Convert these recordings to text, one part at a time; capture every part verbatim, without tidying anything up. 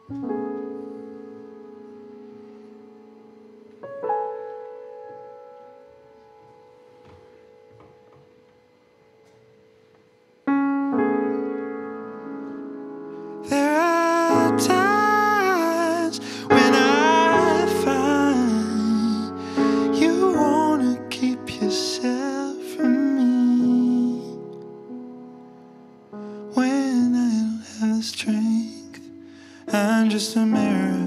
I'm just a mirror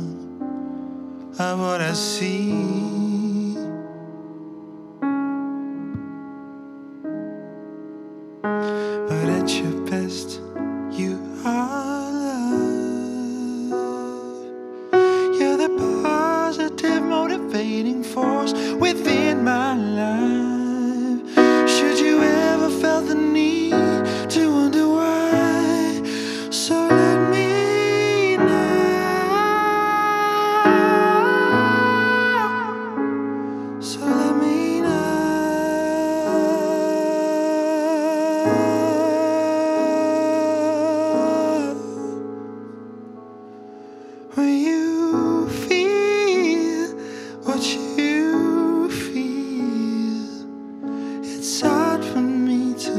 of what I see. But at your best, you are love. You're the positive motivating force within my life. Should you ever felt the need to wonder why, so let me So let me know when you feel what you feel. It's hard for me to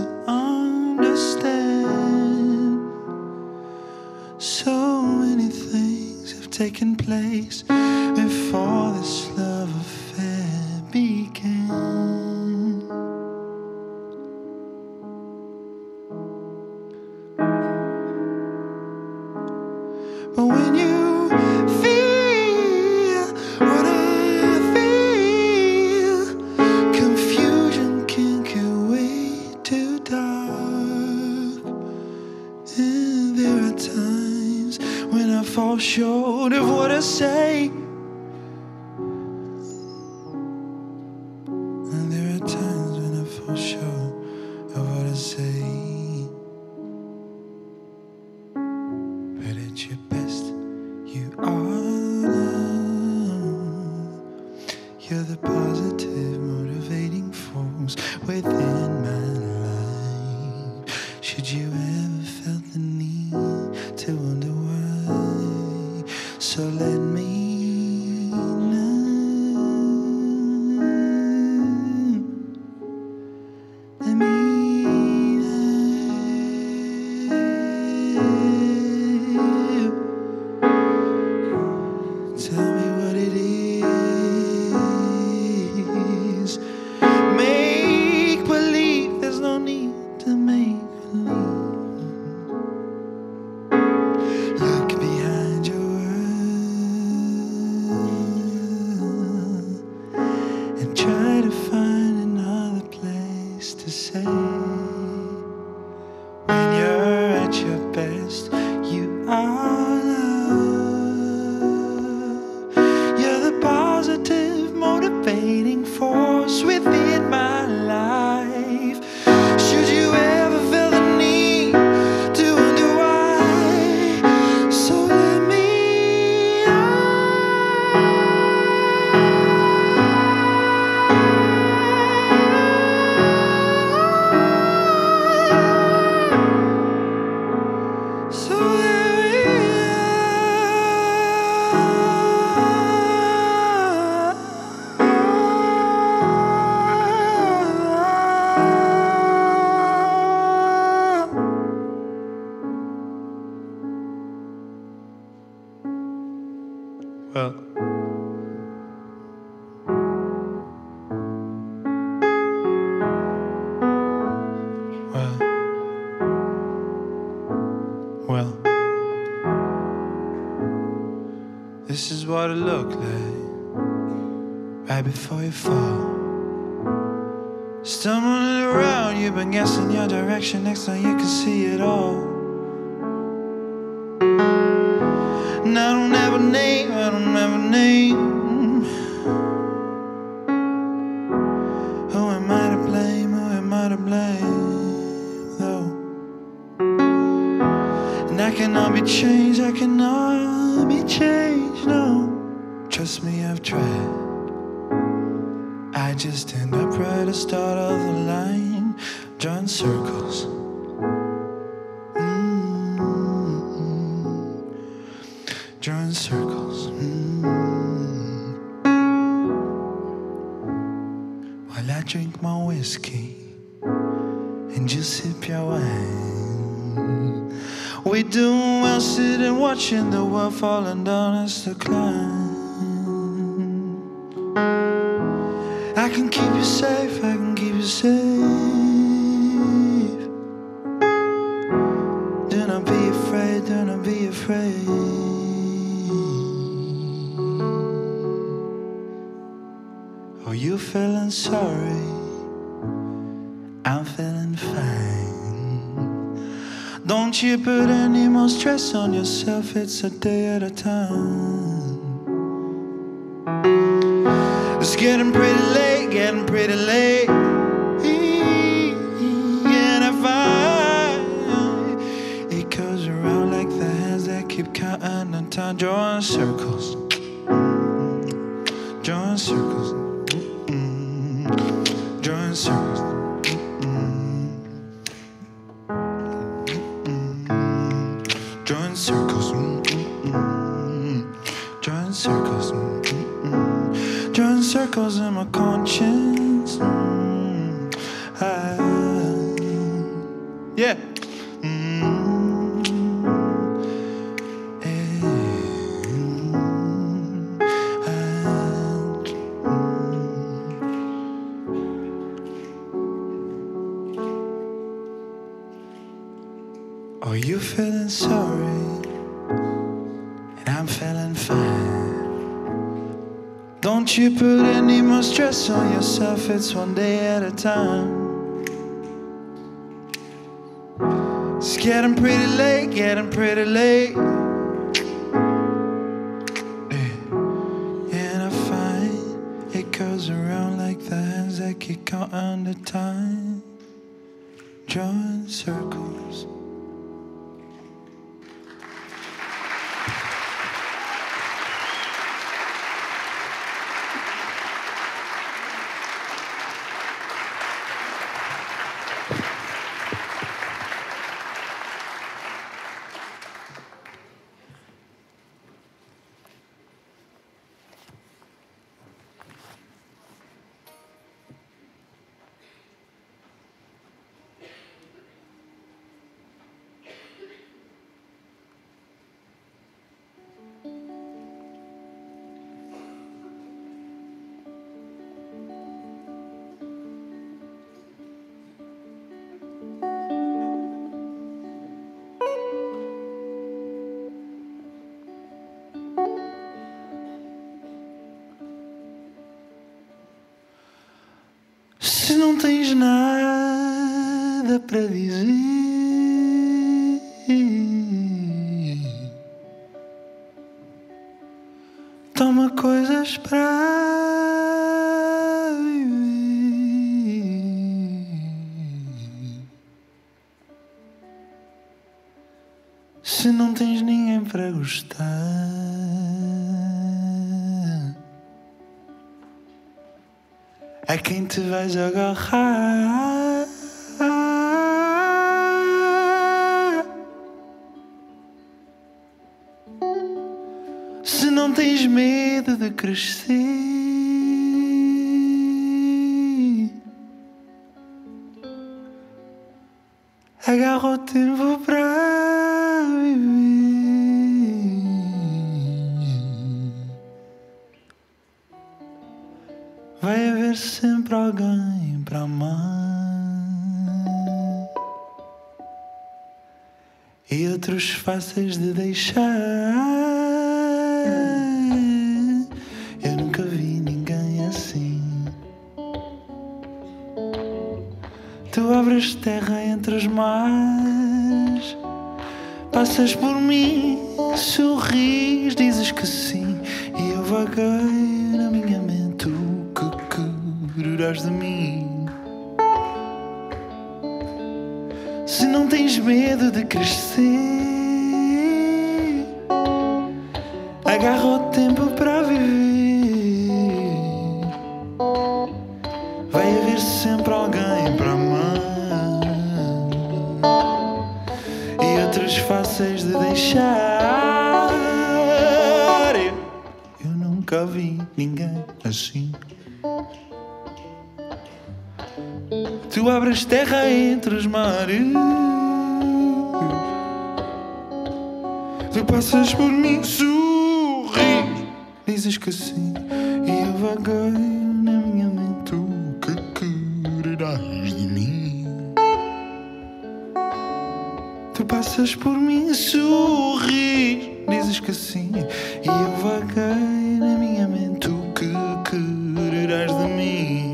understand. So many things have taken place before this love affair began. But when you feel what I feel, confusion can get way too dark. And there are times when I fall short of what I say. And there are times when I fall short of what I say. But at your best, you are love. You're the positive motivating force within my life. Should you ever felt the need to wonder why, so let me tell me what it is. Make believe, there's no need to make believe. Look behind your words and try to find another place to say. When you're at your best, you are love. You're the positive motivating force within my life. Should you ever feel the need to wonder why, so let me So Well, well, well, this is what it looked like right before you fall. Stumbling around, you've been guessing your direction. Next time you can see it all. And I don't have a name, I don't have a name. Who am I to blame, who am I to blame, though? And I cannot be changed, I cannot be changed, no. Trust me, I've tried. I just end up right at the start of the line, drawing circles. drawing circles. Mm. While I drink my whiskey and you sip your wine, we doing well sitting watching the world falling down as the climb. I can keep you safe, I can keep you safe. Do not be afraid, do not be afraid. Oh, you feeling sorry, I'm feeling fine. Don't you put any more stress on yourself, it's a day at a time. It's getting pretty late, getting pretty late. And I find it goes around like the hands that keep counting the time. Drawing circles, drawing circles, drawing circles, drawing circles, drawing circles. Drawing circles in my conscience. Mm, I, yeah. Mm, eh, I, mm. Oh, you feeling sorry, and I'm feeling fine. Don't you put any more stress on yourself, it's one day at a time. It's getting pretty late, getting pretty late. And I find it goes around like the hands that keep counting the time. Drawing circles. Se não tens nada para dizer, toma coisas para viver. Se não tens ninguém para gostar, a quem te vais agarrar? Se não tens medo de crescer, agarra o tempo para viver. Vai haver sempre alguém para amar e outros fáceis de deixar. Eu nunca vi ninguém assim. Tu abres terra entre os mares, passas por mim, sorris, dizes que sim, e eu vaguei na minha mente. De mim. Se não tens medo de crescer, agarra o tempo para viver. Vai haver sempre alguém para amar e outros fáceis de deixar. nunca vi ninguém assim. Tu abres terra entre os mares, tu passas por mim, sorris, dizes que sim, e eu vagueio na minha mente. O que quererás de mim? Tu passas por mim, sorris, dizes que sim, e eu vagueio na minha mente. O que quererás de mim?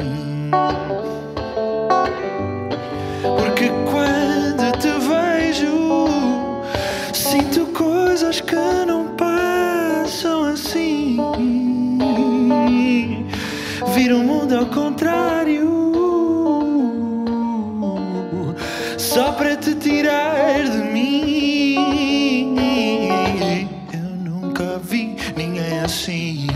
Porque quando te vejo, sinto coisas que não passam assim. Vir o mundo ao contrário, só para te tirar de mim. Eu nunca vi ninguém assim.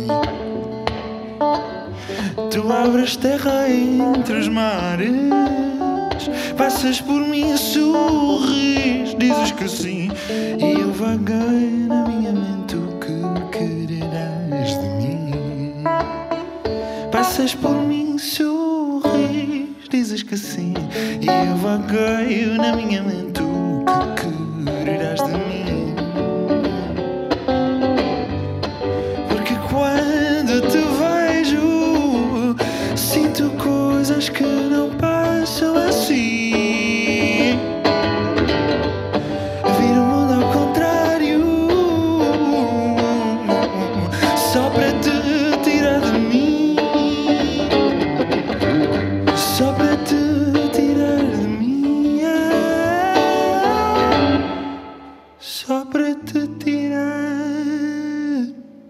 Tu abres terra entre os mares, passas por mim, sorris, dizes que sim, e eu vagueio na minha mente. O que quererás de mim? Passas por mim, sorris, dizes que sim, e eu vagueio na minha mente. O que quererás de mim? Porque quando te vejo, sinto coisas que não passam assim. Vir o mundo ao contrário, só para te tirar de mim. Só para te tirar de mim. Só para te tirar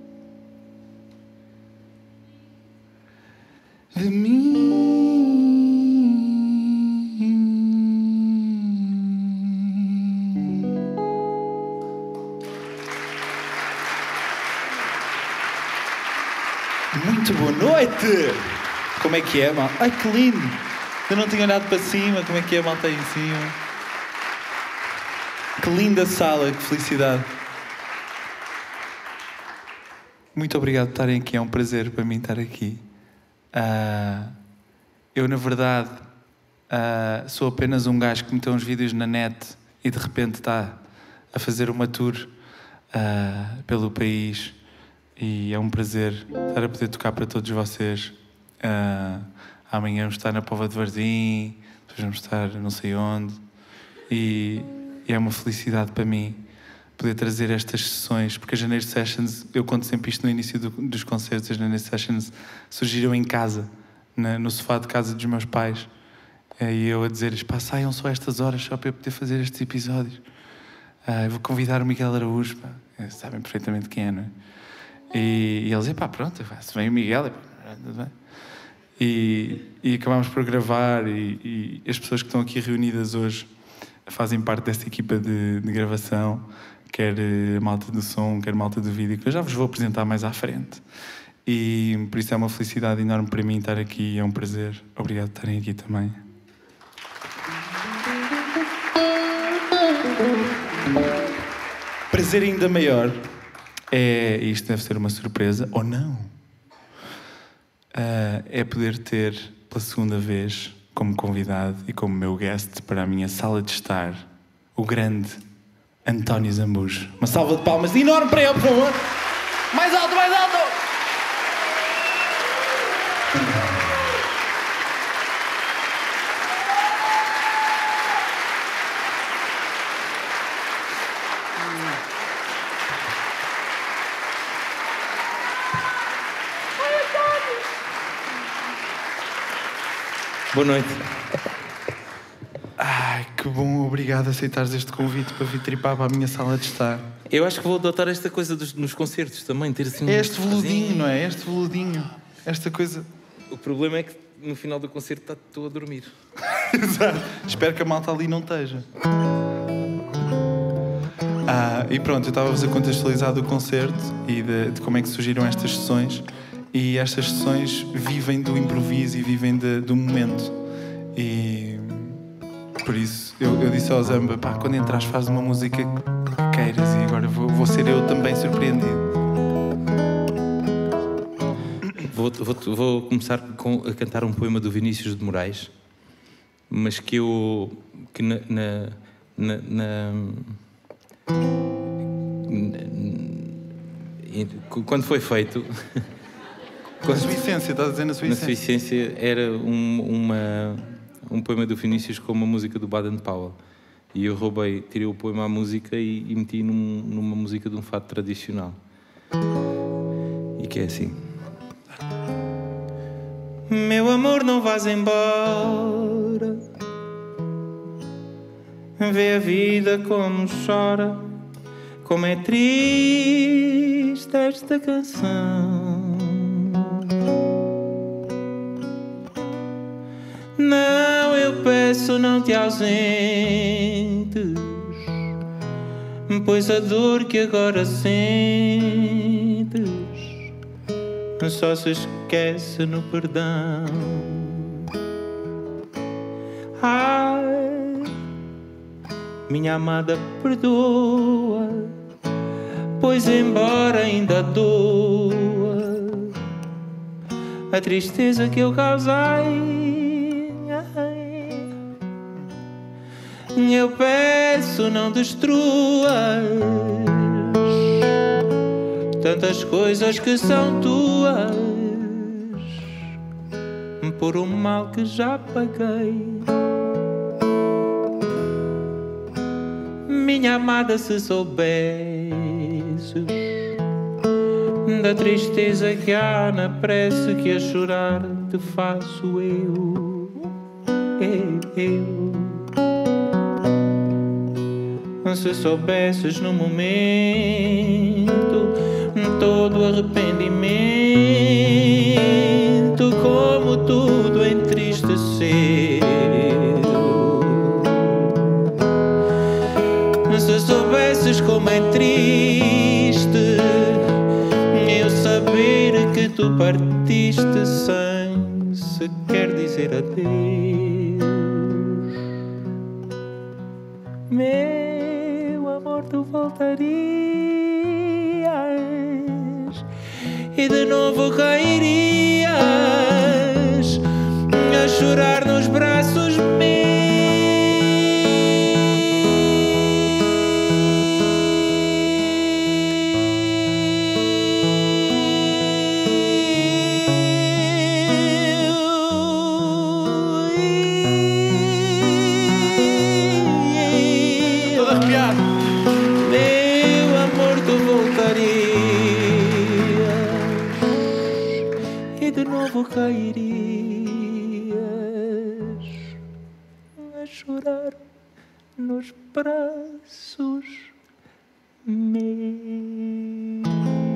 de mim. Muito boa noite! Como é que é, mal? Ai, que lindo! Eu não tinha olhado para cima. Como é que é, malta, aí em cima? Que linda sala, que felicidade! Muito obrigado por estarem aqui. É um prazer para mim estar aqui. Uh, eu, na verdade, uh, sou apenas um gajo que meteu uns vídeos na net e de repente está a fazer uma tour uh, pelo país, e é um prazer estar a poder tocar para todos vocês. Uh, amanhã vamos estar na Póvoa de Varzim, depois vamos estar não sei onde, e, e é uma felicidade para mim poder trazer estas sessões, porque as Janeiro Sessions, eu conto sempre isto no início do, dos concertos, as Janeiro Sessions surgiram em casa, na, no sofá de casa dos meus pais, e eu a dizer-lhes, pá, saiam só estas horas só para eu poder fazer estes episódios. Uh, eu vou convidar o Miguel Araújo, pá. Eles sabem perfeitamente quem é, não é? E, e eles, pá, pronto, se vem o Miguel, tudo bem. E, e acabámos por gravar, e, e as pessoas que estão aqui reunidas hoje fazem parte desta equipa de, de gravação, quer a malta do som, quer a malta do vídeo, que eu já vos vou apresentar mais à frente. E por isso é uma felicidade enorme para mim estar aqui, é um prazer. Obrigado por estarem aqui também. Prazer ainda maior é, e isto deve ser uma surpresa, ou não, uh, é poder ter pela segunda vez como convidado e como meu guest para a minha sala de estar o grande António Zambujo. Uma salva de palmas enorme para ele, por favor. Mais alto, mais alto! Boa noite. Ai, que bom, obrigado a aceitares este convite para vir tripar para a minha sala de estar. Eu acho que vou adotar esta coisa dos, nos concertos também, ter assim... É este veludinho, assim... não é? Este veludinho. Esta coisa... O problema é que no final do concerto está tu a dormir. Exato. Espero que a malta ali não esteja. Ah, e pronto, eu estava-vos a contextualizar do concerto e de, de como é que surgiram estas sessões. E estas sessões vivem do improviso e vivem de, do momento. E por isso eu, eu disse ao Zamba, pá, quando entras faz uma música que queiras, e agora vou, vou ser eu também surpreendido. Vou, vou, vou começar com, a cantar um poema do Vinícius de Moraes, mas que eu... que na... na, na, na, na quando foi feito... Na sua essência, estás a dizer na sua na essência? sua essência era um, uma, um poema do Vinícius com uma música do Baden Powell. E eu roubei, tirei o poema à música e, e meti num, numa música de um fado tradicional. E que é assim. Meu amor, não vás embora. Vê a vida como chora, como é triste esta canção. Não, eu peço, não te ausentes, pois a dor que agora sentes só se esquece no perdão. Ai, minha amada, perdoa, pois embora ainda doa a tristeza que eu causei, eu peço, não destruas tantas coisas que são tuas por um mal que já paguei. Minha amada, se soubesses da tristeza que há na prece que a chorar te faço eu, eu. Se soubesses no momento todo arrependimento, como tudo entristeceu. Se soubesses como é triste eu saber que tu partiste sem sequer dizer adeus. Meu amor, tu voltarias e de novo cairias a chorar nos braços meus. Todo arrepiado. Meu amor, tu voltarias e de novo cairias a chorar nos braços meus.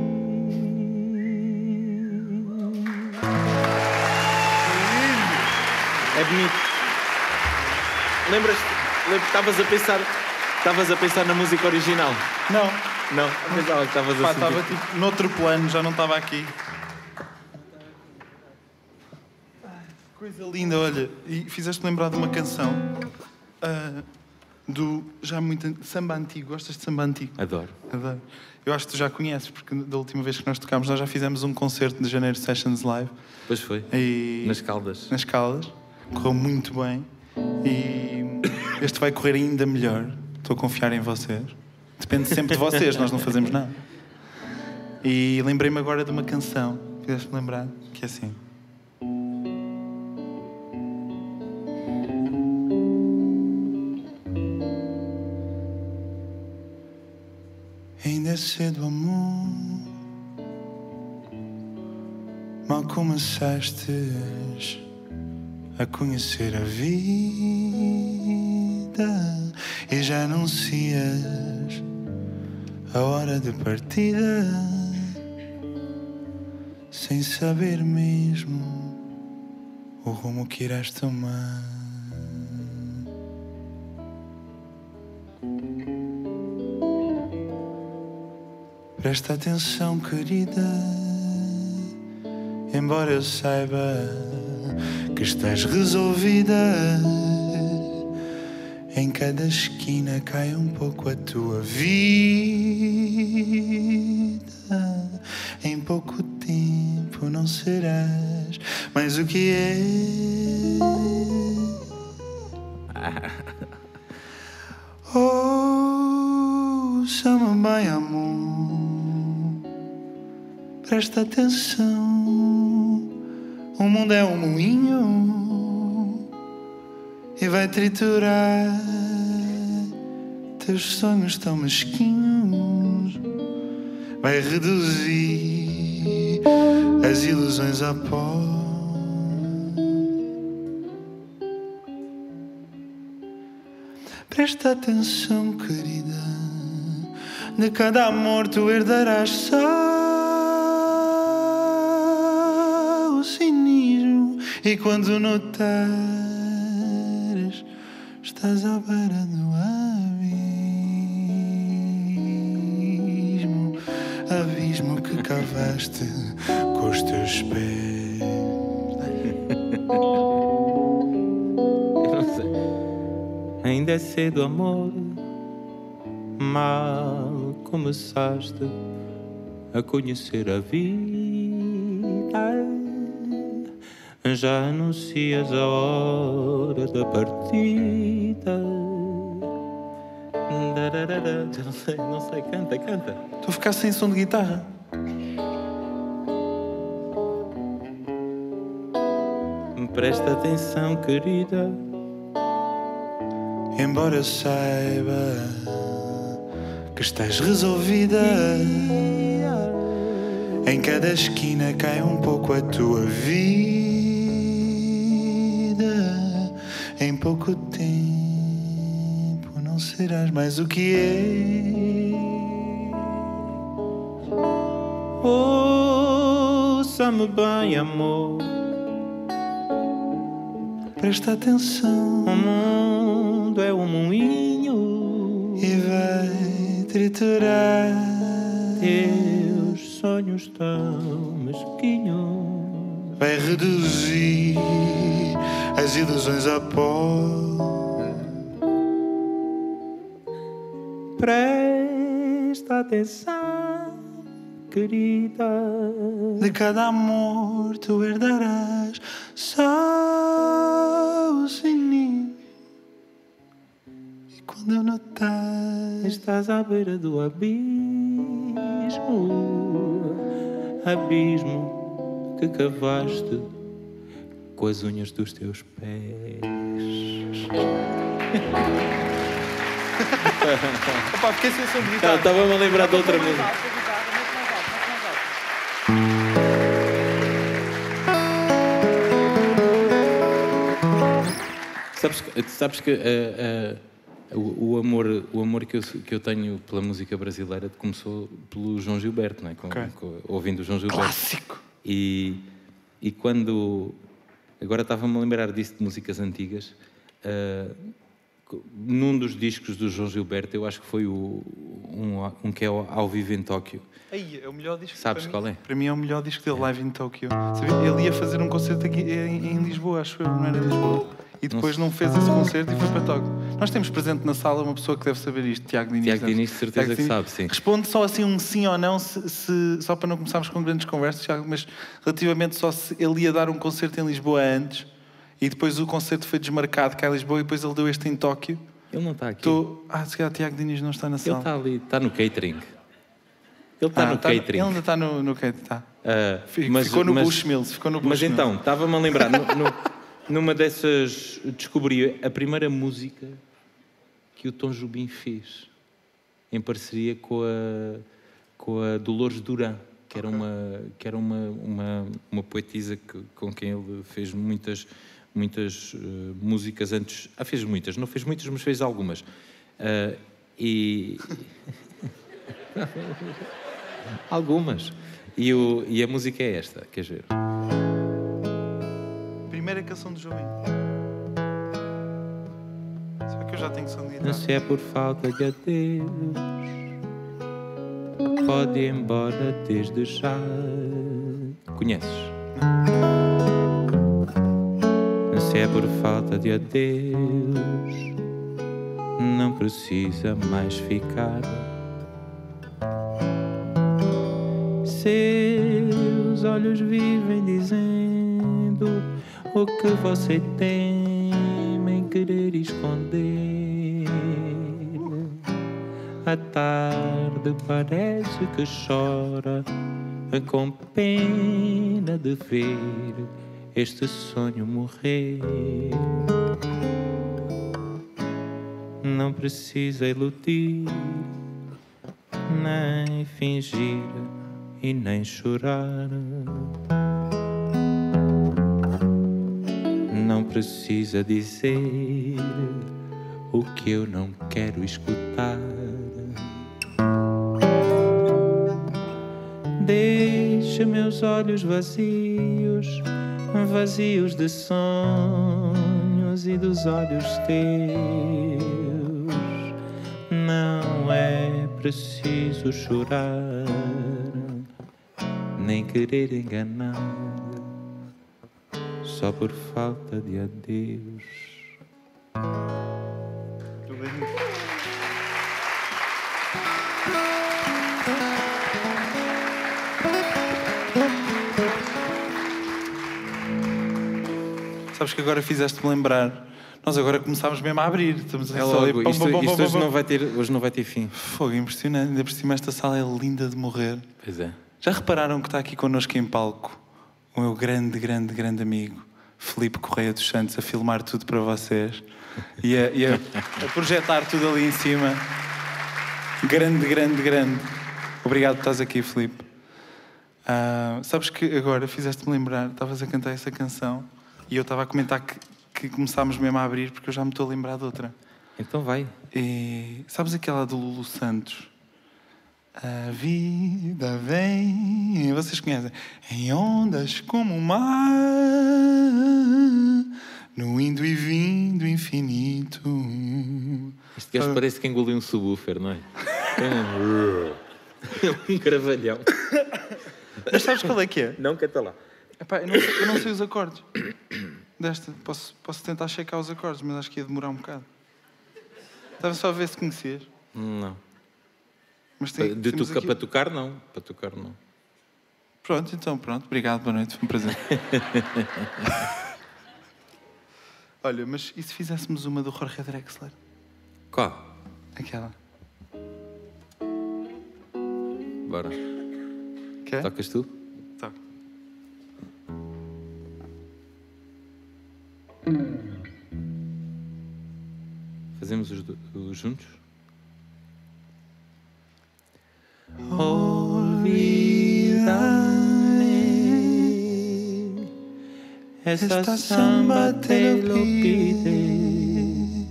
É bonito. Lembras-te? lembra- Estavas a pensar, estavas a pensar na música original? Não, Não, pensava que estavas pá, a estava sentir. tipo noutro plano, já não estava aqui. Coisa linda, olha, e fizeste lembrar de uma canção ah, do já muito an- samba antigo. Gostas de samba antigo? Adoro. Adoro. Eu acho que tu já conheces, porque da última vez que nós tocámos, nós já fizemos um concerto de Janeiro Sessions Live Pois foi. e Nas Caldas. nas Caldas. Correu muito bem e este vai correr ainda melhor. Estou a confiar em vocês. Depende sempre de vocês, nós não fazemos nada. E lembrei-me agora de uma canção, fizeste-me lembrar, que é assim. Ainda é cedo, amor, mal começastes a conhecer a vida e já anuncias a hora de partida sem saber mesmo o rumo que irás tomar. Presta atenção, querida, embora eu saiba que estás resolvida. Em cada esquina cai um pouco a tua vida. Em pouco tempo não será mais o que é. Oh, chama-me bem, amor. Presta atenção. O mundo é um moinho e vai triturar teus sonhos tão mesquinhos. Vai reduzir as ilusões a pó. Presta atenção, querida. De cada amor tu herdarás só o cinismo. E quando notares, estás à beira do abismo. Abismo que cavaste com os teus pés. Eu não sei. Ainda é cedo, amor. Mal começaste a conhecer a vida. Já anuncias a hora da partida. Não sei, não sei, canta, canta. Estou a ficar sem som de guitarra. Presta atenção, querida. Embora eu saiba que estás resolvida, em cada esquina cai um pouco a tua vida. Em pouco tempo não serás mais o que é. Ouça-me bem, amor. Presta atenção. O mundo é um moinho E vai triturar teus sonhos tão mesquinhos. vai reduzir as ilusões a pó. Presta atenção, querida. De cada amor tu herdarás só o sininho. E quando eu notar, Estás à beira do abismo, abismo que cavaste com as unhas dos teus pés. opa, fiquei sem som de guitarra. Estava-me a lembrar de outra música. Sabes, que- sabes que uh, uh, o, o amor, o amor que, eu, que eu tenho pela música brasileira começou pelo João Gilberto, não é? Com, Ok. com- ouvindo o João Gilberto. Clássico. E, e quando. Agora estava-me a lembrar disso de músicas antigas. uh, num dos discos do João Gilberto, eu acho que foi o, um, um que é o Ao Vivo em Tóquio. Aí, é o melhor disco. Sabes para qual mim. é? Para mim é o melhor disco dele, Live in Tokyo. Sabia? Ele ia fazer um concerto aqui em, em Lisboa, acho eu, não era em Lisboa. E depois não fez esse concerto e foi para Tóquio. Nós temos presente na sala uma pessoa que deve saber isto, Tiago Diniz. Tiago deve- Diniz, de certeza Tiago que Diniz. sabe, sim. Responde só assim um sim ou não, se, se- só para não começarmos com grandes conversas, Tiago, mas relativamente só se ele ia dar um concerto em Lisboa antes e depois o concerto foi desmarcado cá em Lisboa e depois ele deu este em Tóquio. Ele não está aqui. Tô... Ah, se calhar Tiago Diniz não está na Ele sala. está ali, está no catering. Ele está Ah, no tá catering. Ele ainda está no, no catering, está. Ah, Ficou no Bushmills, ficou no Mas Bushmills. então, estava-me a lembrar, no- no- numa dessas, descobri a primeira música que o Tom Jobim fez, em parceria com a, com a Dolores Duran, que era, uma, que era uma, uma, uma poetisa que, com quem ele fez muitas, muitas uh, músicas antes. Ah, fez muitas, não fez muitas, mas fez algumas. Ah, e... Algumas. E, o, e a música é esta, queres ver? Primeira canção do Jobim. Só que eu já tenho som de Não guitarra. se é por falta de adeus, pode ir embora desde já. Conheces? Não se é por falta de adeus, não precisa mais ficar. Seus olhos vivem dizendo tudo o que você tem em querer esconder. A tarde parece que chora com pena de ver este sonho morrer. Não precisa iludir, nem fingir e nem chorar. Não precisa dizer o que eu não quero escutar. Deixa meus olhos vazios, vazios de sonhos e dos olhos teus. Não é preciso chorar, nem querer enganar, só por falta de adeus. Sabes que agora fizeste-me lembrar. Nós agora começámos mesmo a abrir. Estamos a É só logo, ali, pum, isto, pum, pum, isto pum, hoje, pum. não vai ter, hoje não vai ter fim. Fogo, impressionante. Ainda por cima esta sala é linda de morrer. Pois é. Já repararam que está aqui connosco em palco o meu grande, grande, grande amigo Filipe Correia dos Santos a filmar tudo para vocês e a, e a, a projetar tudo ali em cima. Grande, grande, grande. Obrigado por estás aqui, Filipe. Uh, sabes que agora fizeste-me lembrar, estavas a cantar essa canção e eu estava a comentar que, que começámos mesmo a abrir porque eu já me estou a lembrar de outra. Então vai. E sabes aquela do Lulu Santos? A vida vem, vocês conhecem, em ondas como o mar, no indo e vindo infinito. Este gajo parece que engoliu um subwoofer, não é? É um gravalhão. Mas sabes qual é que é? Não, canta lá. Epá, eu, não sei, eu não sei os acordes desta. Posso, posso tentar checar os acordes, mas acho que ia demorar um bocado. Estava só a ver se conhecias. Não. Mas tem, De temos toca, aqui- Para tocar, não. Para tocar, não. Pronto, então pronto. Obrigado, boa noite, foi um prazer. Olha, mas e se fizéssemos uma do Jorge Drexler? Qual? Aquela. Bora. Quer? Tocas tu? Tá. Fazemos os, do- os juntos? Olvídame, esta samba te lo pide.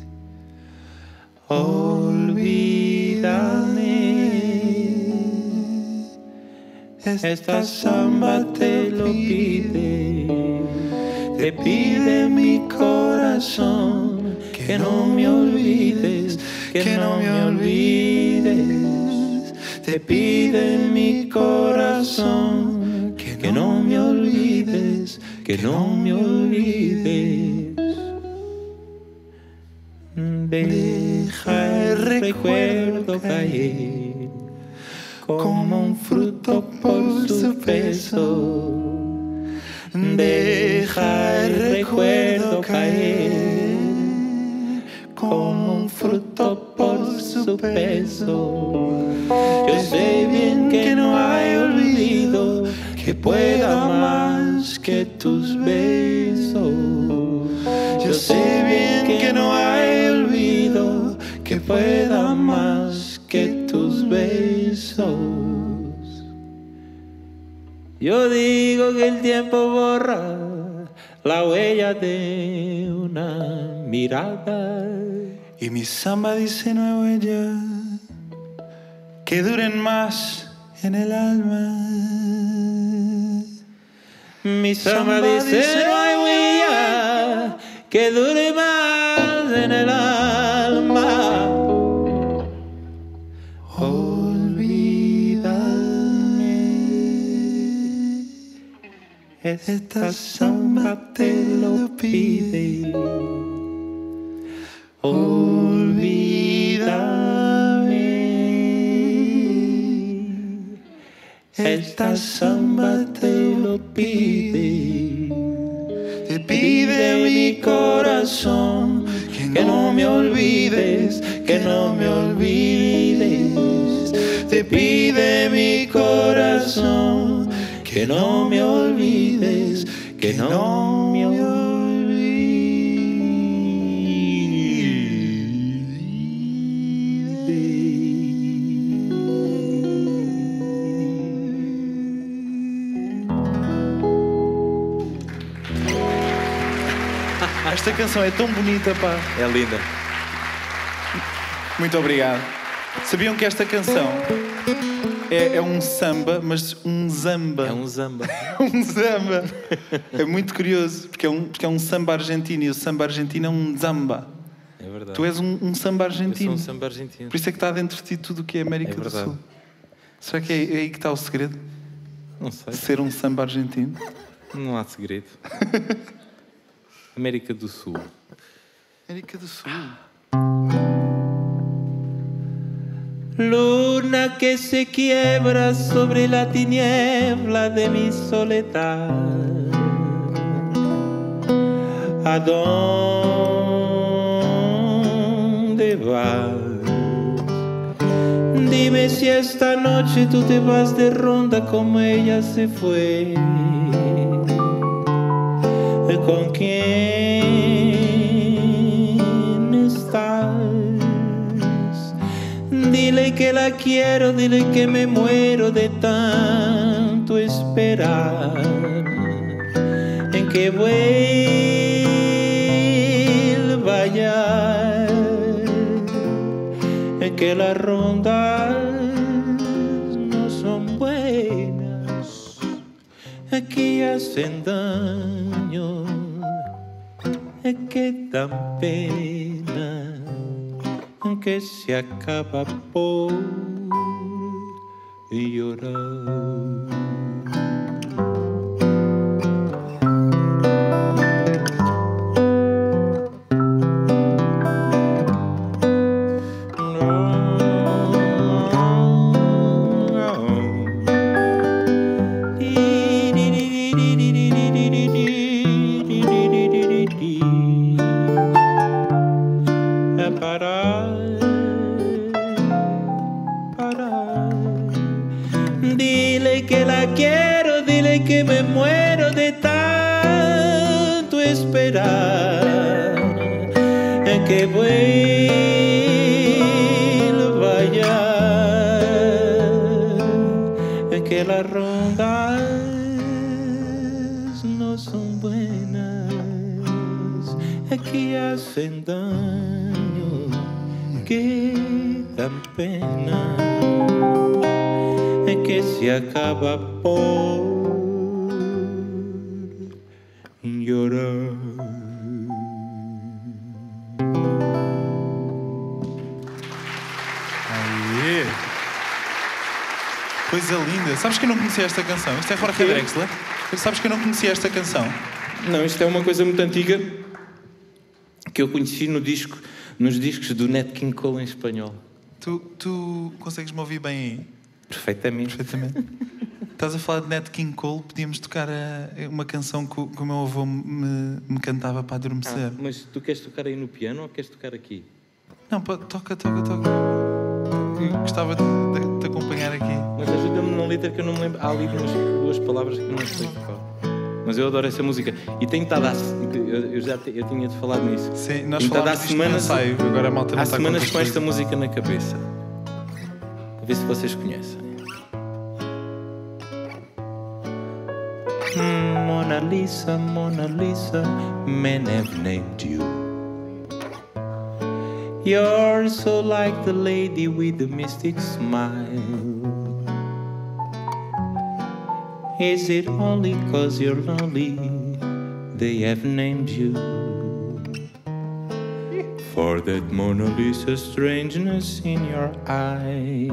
Olvídame, esta samba te lo pide. Te pide mi corazón que no me olvides, que no me olvides. Te pide mi corazón que no me olvides, que no me olvides. Deja el recuerdo caer como un fruto por su peso. Deja el recuerdo caer como un fruto por su peso. Yo sé bien que no hay olvido que pueda más que tus besos. Yo sé bien que no hay olvido que pueda más que tus besos. Yo digo que el tiempo borra la huella de una mirada. Y mi samba dice no hay huella que duren más en el alma. Mi samba dice no hay huella que dure más en el alma. Olvídame, esta samba te lo pide. Olvídame, esta samba te lo pide. pide mi corazón que no me olvides, que no me olvides. Te pide mi corazón que no me olvides, que no me olvides. Esta canção é tão bonita, pá. É linda. Muito obrigado. Sabiam que esta canção é, é um samba, mas um zamba. É um zamba. um zamba. É muito curioso, porque é, um, porque é um samba argentino e o samba argentino é um zamba. É verdade. Tu és um, um samba argentino. Eu sou um samba argentino. Por isso é que está dentro de ti tudo o que é América É do verdade. Sul. Será que é, é aí que está o segredo? Não sei. Ser um samba argentino? Não há segredo. América do Sul. América do Sul. Luna que se quiebra sobre la tiniebla de mi soledad. ¿A dónde vas? Dime si esta noche tú te vas de ronda como ella se fue. ¿Con quién estás? Dile que la quiero, dile que me muero de tanto esperar. En que vuelva ya, en que las rondas no son buenas, aquí hacen daño, que dan pena, que se acaba por llorar. Dile que la quiero, dile que me muero de tanto esperar, que vuelva ya, que las rondas no son buenas, que hacen daño, que dan pena, que se acaba por llorar. Aê. Coisa linda. Sabes que eu não conhecia esta canção? Isto é Jorge Drexler. Sabes que eu não conhecia esta canção? Não, isto é uma coisa muito antiga que eu conheci no disco, nos discos do Nat King Cole em espanhol. Tu, tu consegues-me ouvir bem aí? Perfeitamente. Perfeitamente. Estás a falar de Nat King Cole, podíamos tocar a, uma canção que, o- que o meu avô me, me cantava para adormecer. Ah, mas tu queres tocar aí no piano ou queres tocar aqui? Não, pá, toca, toca, toca. Eu gostava de, de, de acompanhar aqui. Mas ajuda-me na letra que eu não me lembro. Há ali umas duas palavras que eu não sei tocar. Mas eu adoro essa música. E tenho estado a... Eu, eu já te, eu tinha-te falado nisso. Sim, nós Tenho estado há falámos disto no semanas, ensaio, agora a malta não há está semanas conta com esta comigo. música na cabeça. Para ver se vocês conhecem. Mona Lisa, Mona Lisa, men have named you. You're so like the lady with the mystic smile. Is it only 'cause you're lonely they have named you? For that Mona Lisa strangeness in your eyes.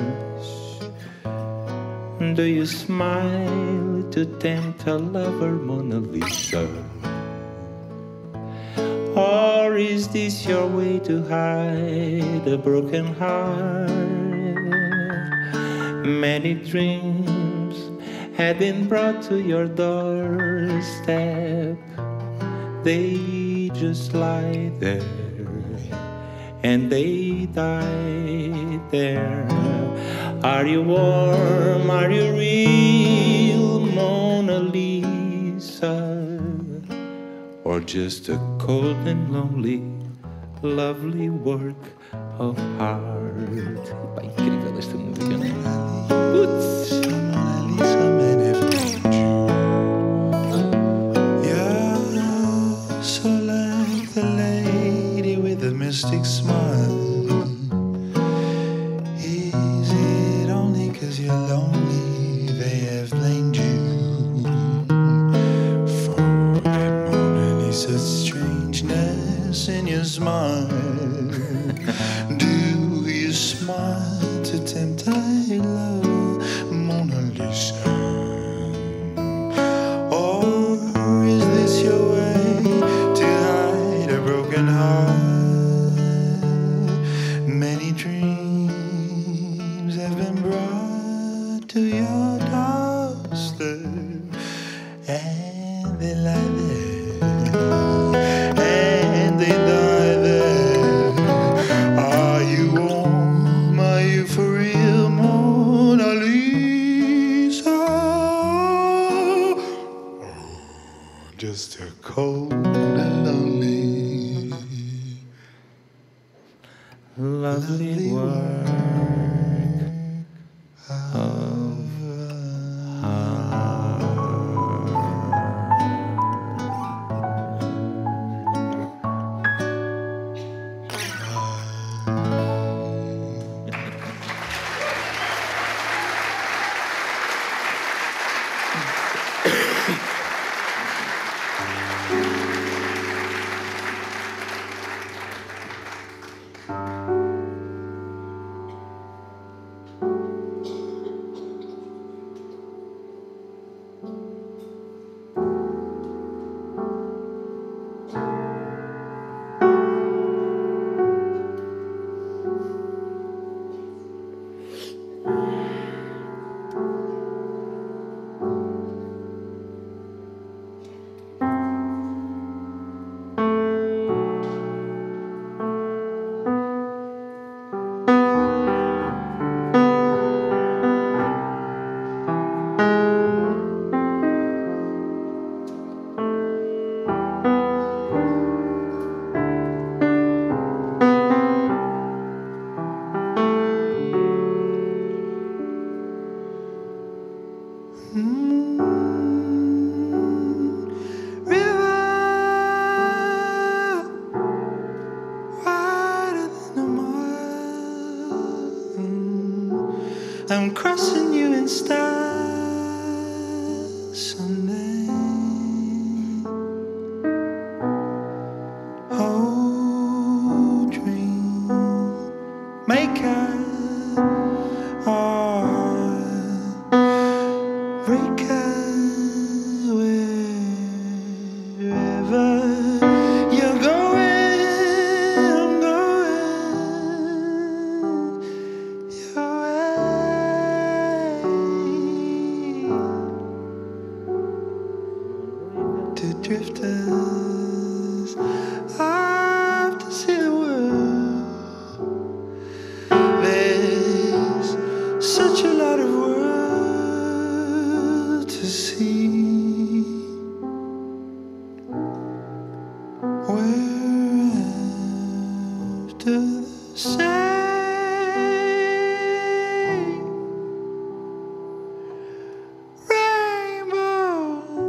Do you smile to tempt a lover, Mona Lisa? Or is this your way to hide a broken heart? Many dreams have been brought to your doorstep, they just lie there and they die there. Are you warm? Are you real, Mona Lisa? Or just a cold and lonely, lovely work of art? Pá, incrível esta música, não é? Putz! Mona Lisa may never named you. You're so like the lady with the mystic smile. Is it only 'cause you're lonely they have blamed you for that Mona Lisa strangeness in your smile? Do you smile to tempt I love, Mona Lisa? Or is this your way to hide a broken heart? Many dreams have been brought to your doorstep, and they lie there, and they die there. Are you warm? Are you for real, Mona Lisa? Just a cold and lonely, Lovely work of art. I'm crossing you in style someday. Oh, dream maker, heart breaker, wherever you're going, I'm going your way. To drifters off to see the world. There's such a lot of world to see. We're after the same rainbow,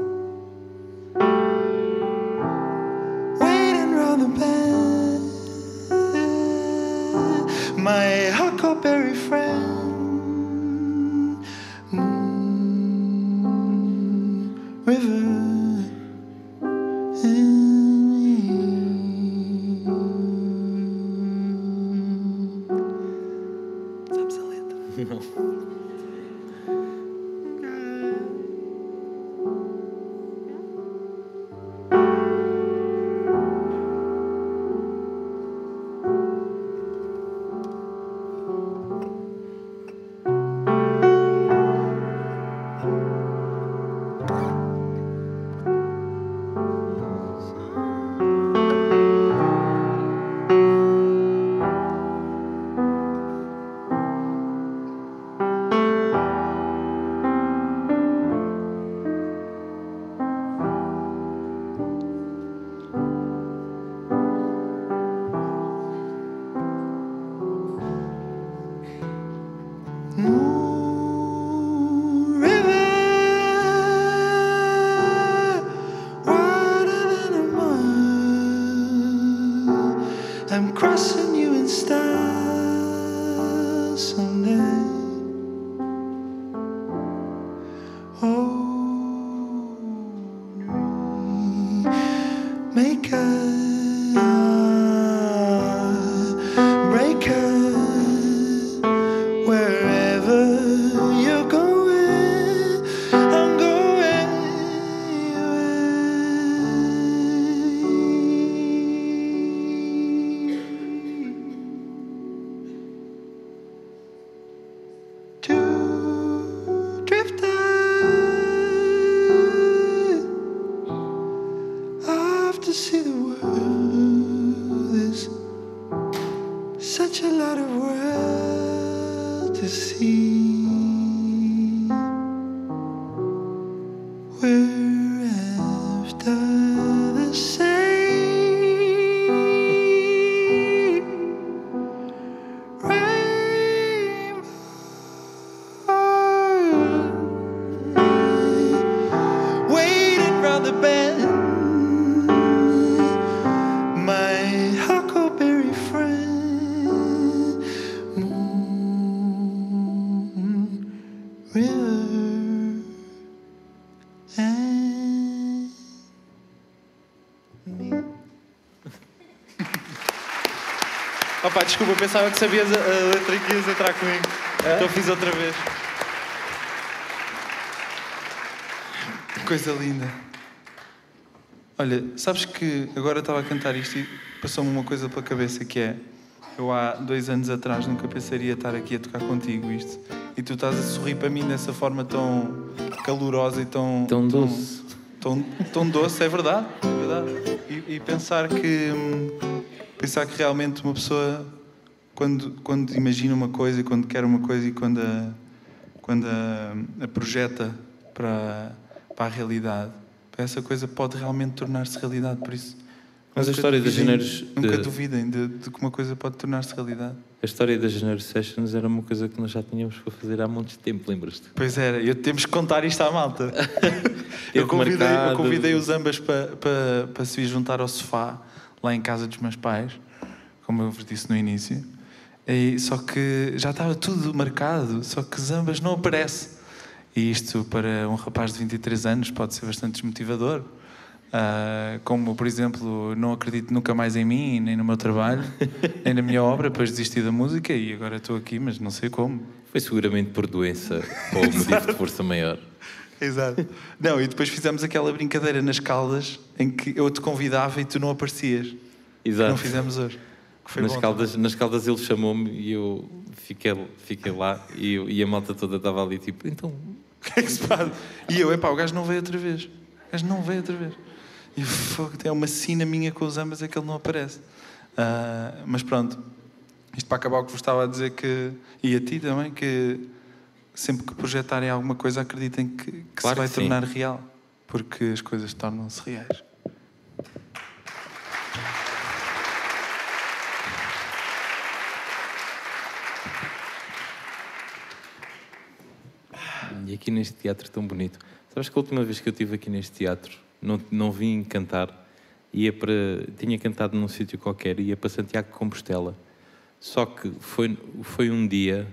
waiting round the bend. My huckleberry friend, moon, river, and me. Sabes a letra? Não. you're going, I'm going away. Two drifters off to see the world. There's such a lot of world to see. We're after the same rainbow, waiting round the bend. My huckleberry friend, moon, river, and me. Opa, desculpa, pensava que sabias a, a letra que ias entrar comigo. Então fiz outra vez. Coisa linda. Olha, sabes que agora estava a cantar isto e passou-me uma coisa pela cabeça que é: eu há dois anos atrás nunca pensaria estar aqui a tocar contigo isto. E tu estás a sorrir para mim dessa forma tão calorosa e tão... Tão doce. Tão, tão doce, é verdade. É verdade. E, e pensar que... hum, Pensar que realmente uma pessoa, quando, quando imagina uma coisa e quando quer uma coisa e quando a, quando a, a projeta para, para a realidade, essa coisa pode realmente tornar-se realidade. Por isso, Mas a nunca história das duvidem- Janeiros... Nunca de- duvidem de, de que uma coisa pode tornar-se realidade. A história das Janeiro Sessions era uma coisa que nós já tínhamos para fazer há muito tempo, lembras-te? Pois era, eu temos que contar isto à malta. eu, Teve convidei, eu marcado. convidei os ambas para, para, para se vir juntar ao sofá, lá em casa dos meus pais, como eu vos disse no início. E, só que já estava tudo marcado, só que Zambas não aparece. E isto, para um rapaz de vinte e três anos, pode ser bastante desmotivador. Uh, como, por exemplo, não acredito nunca mais em mim, nem no meu trabalho, nem na minha obra, depois desisti da música e agora estou aqui, mas não sei como. Foi seguramente por doença ou motivo de força maior. Exato. Não, e depois fizemos aquela brincadeira nas Caldas em que eu te convidava e tu não aparecias. Que Exato. não fizemos hoje. Que foi Nas bom caldas, nas caldas ele chamou-me e eu fiquei, fiquei lá e, eu, e a malta toda estava ali tipo, então... O que é que se passa? E eu, epá, o gajo não veio outra vez. O gajo não veio outra vez. E eu, fogo, é uma sina minha com os ambas é que ele não aparece. Uh, mas pronto, isto para acabar o que vos estava a dizer que, e a ti também, que sempre que projetarem alguma coisa acreditem que, que Claro se vai que sim. tornar real. Porque as coisas tornam-se reais. E aqui neste teatro tão bonito. Sabes que a última vez que eu estive aqui neste teatro, não, não vim cantar, ia para, tinha cantado num sítio qualquer, ia para Santiago de Compostela. Só que foi, foi um dia...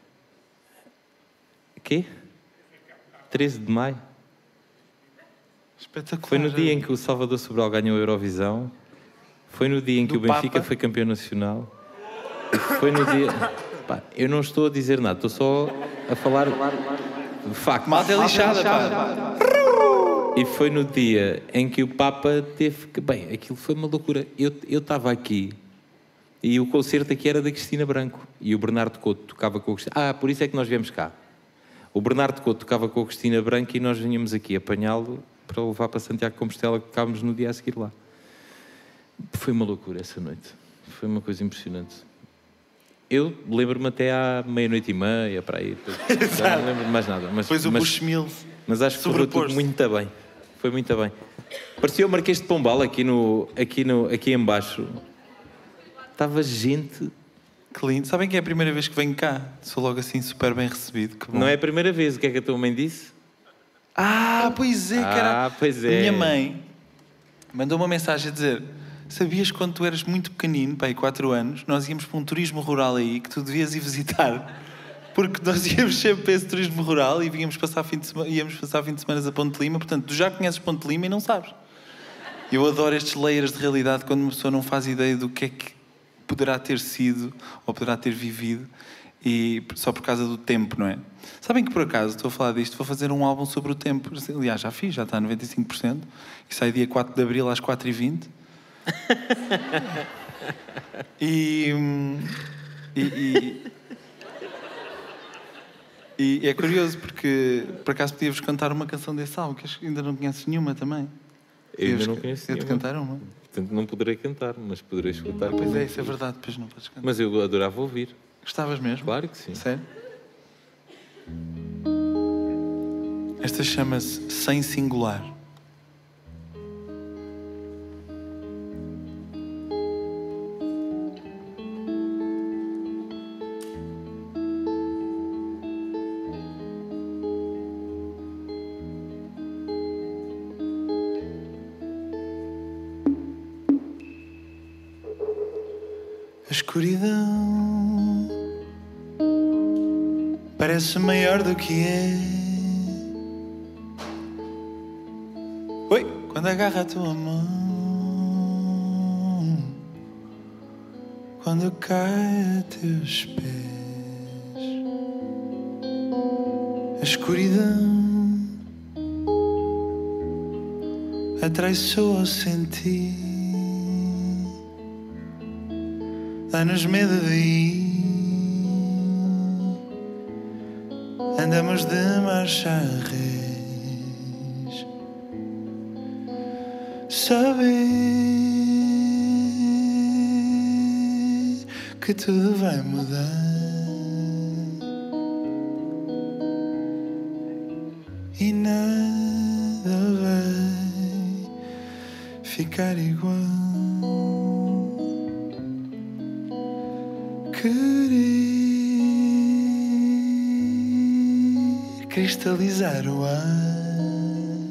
Quê? treze de maio? Espetacular. Foi no dia em que o Salvador Sobral ganhou a Eurovisão. Foi no dia em que Do o Benfica Papa. foi campeão nacional. E foi no dia... Pá, eu não estou a dizer nada, estou só a falar facto. Malta é lixada, pá. E foi no dia em que o Papa teve que... Bem, aquilo foi uma loucura. Eu eu estava aqui e o concerto aqui era da Cristina Branco. E o Bernardo Couto tocava com a Cristina... Ah, por isso é que nós viemos cá. O Bernardo Couto tocava com a Cristina Branco e nós vinhamos aqui apanhá-lo para levar para Santiago de Compostela, que tocávamos no dia a seguir lá. Foi uma loucura essa noite. Foi uma coisa impressionante. Eu lembro-me até à meia-noite e meia, para aí. Já não lembro de mais nada. Mas, Depois o mas, Bushmill. mas acho que correu tudo sobrepôs-se. muito bem. Foi muito bem. Parecia o Marquês de Pombal aqui, no, aqui, no, aqui em baixo. Estava gente... Que lindo. Sabem que é a primeira vez que venho cá? Sou logo assim super bem recebido. Que bom. Não é a primeira vez. O que é que a tua mãe disse? Ah, pois é, cara. Ah, pois A é. minha mãe mandou uma mensagem a dizer: sabias que quando tu eras muito pequenino, pai, quatro anos, nós íamos para um turismo rural aí que tu devias ir visitar. Porque nós íamos sempre para esse turismo rural e vínhamos passar fim de semana, íamos passar fim de semana a Ponte Lima. Portanto, tu já conheces Ponte Lima e não sabes. Eu adoro estes layers de realidade quando uma pessoa não faz ideia do que é que poderá ter sido ou poderá ter vivido. E só por causa do tempo, não é? Sabem que por acaso, estou a falar disto, vou fazer um álbum sobre o tempo. Aliás, já fiz, já está a noventa e cinco por cento. E sai dia quatro de abril às quatro e vinte. e, e, e, e é curioso porque por acaso podia-vos cantar uma canção desse álbum, que acho que ainda não conheces nenhuma também. Eu ainda não conheço nenhuma. Eu-te cantar uma. Portanto, não poderei cantar, mas poderei escutar. Ah, pois é, isso é verdade, depois não podes cantar. Mas eu adorava ouvir. Gostavas mesmo? Claro que sim. Sério? Esta chama-se Sem Singular. A escuridão parece maior do que é. Oi, quando agarra a tua mão, quando cai a teus pés, a escuridão atraiçoa ao sentir, dá-nos medo de ir. Andamos de marcha a rés. Saber que tudo vai mudar e nada vai ficar igual. Querer cristalizar o ar,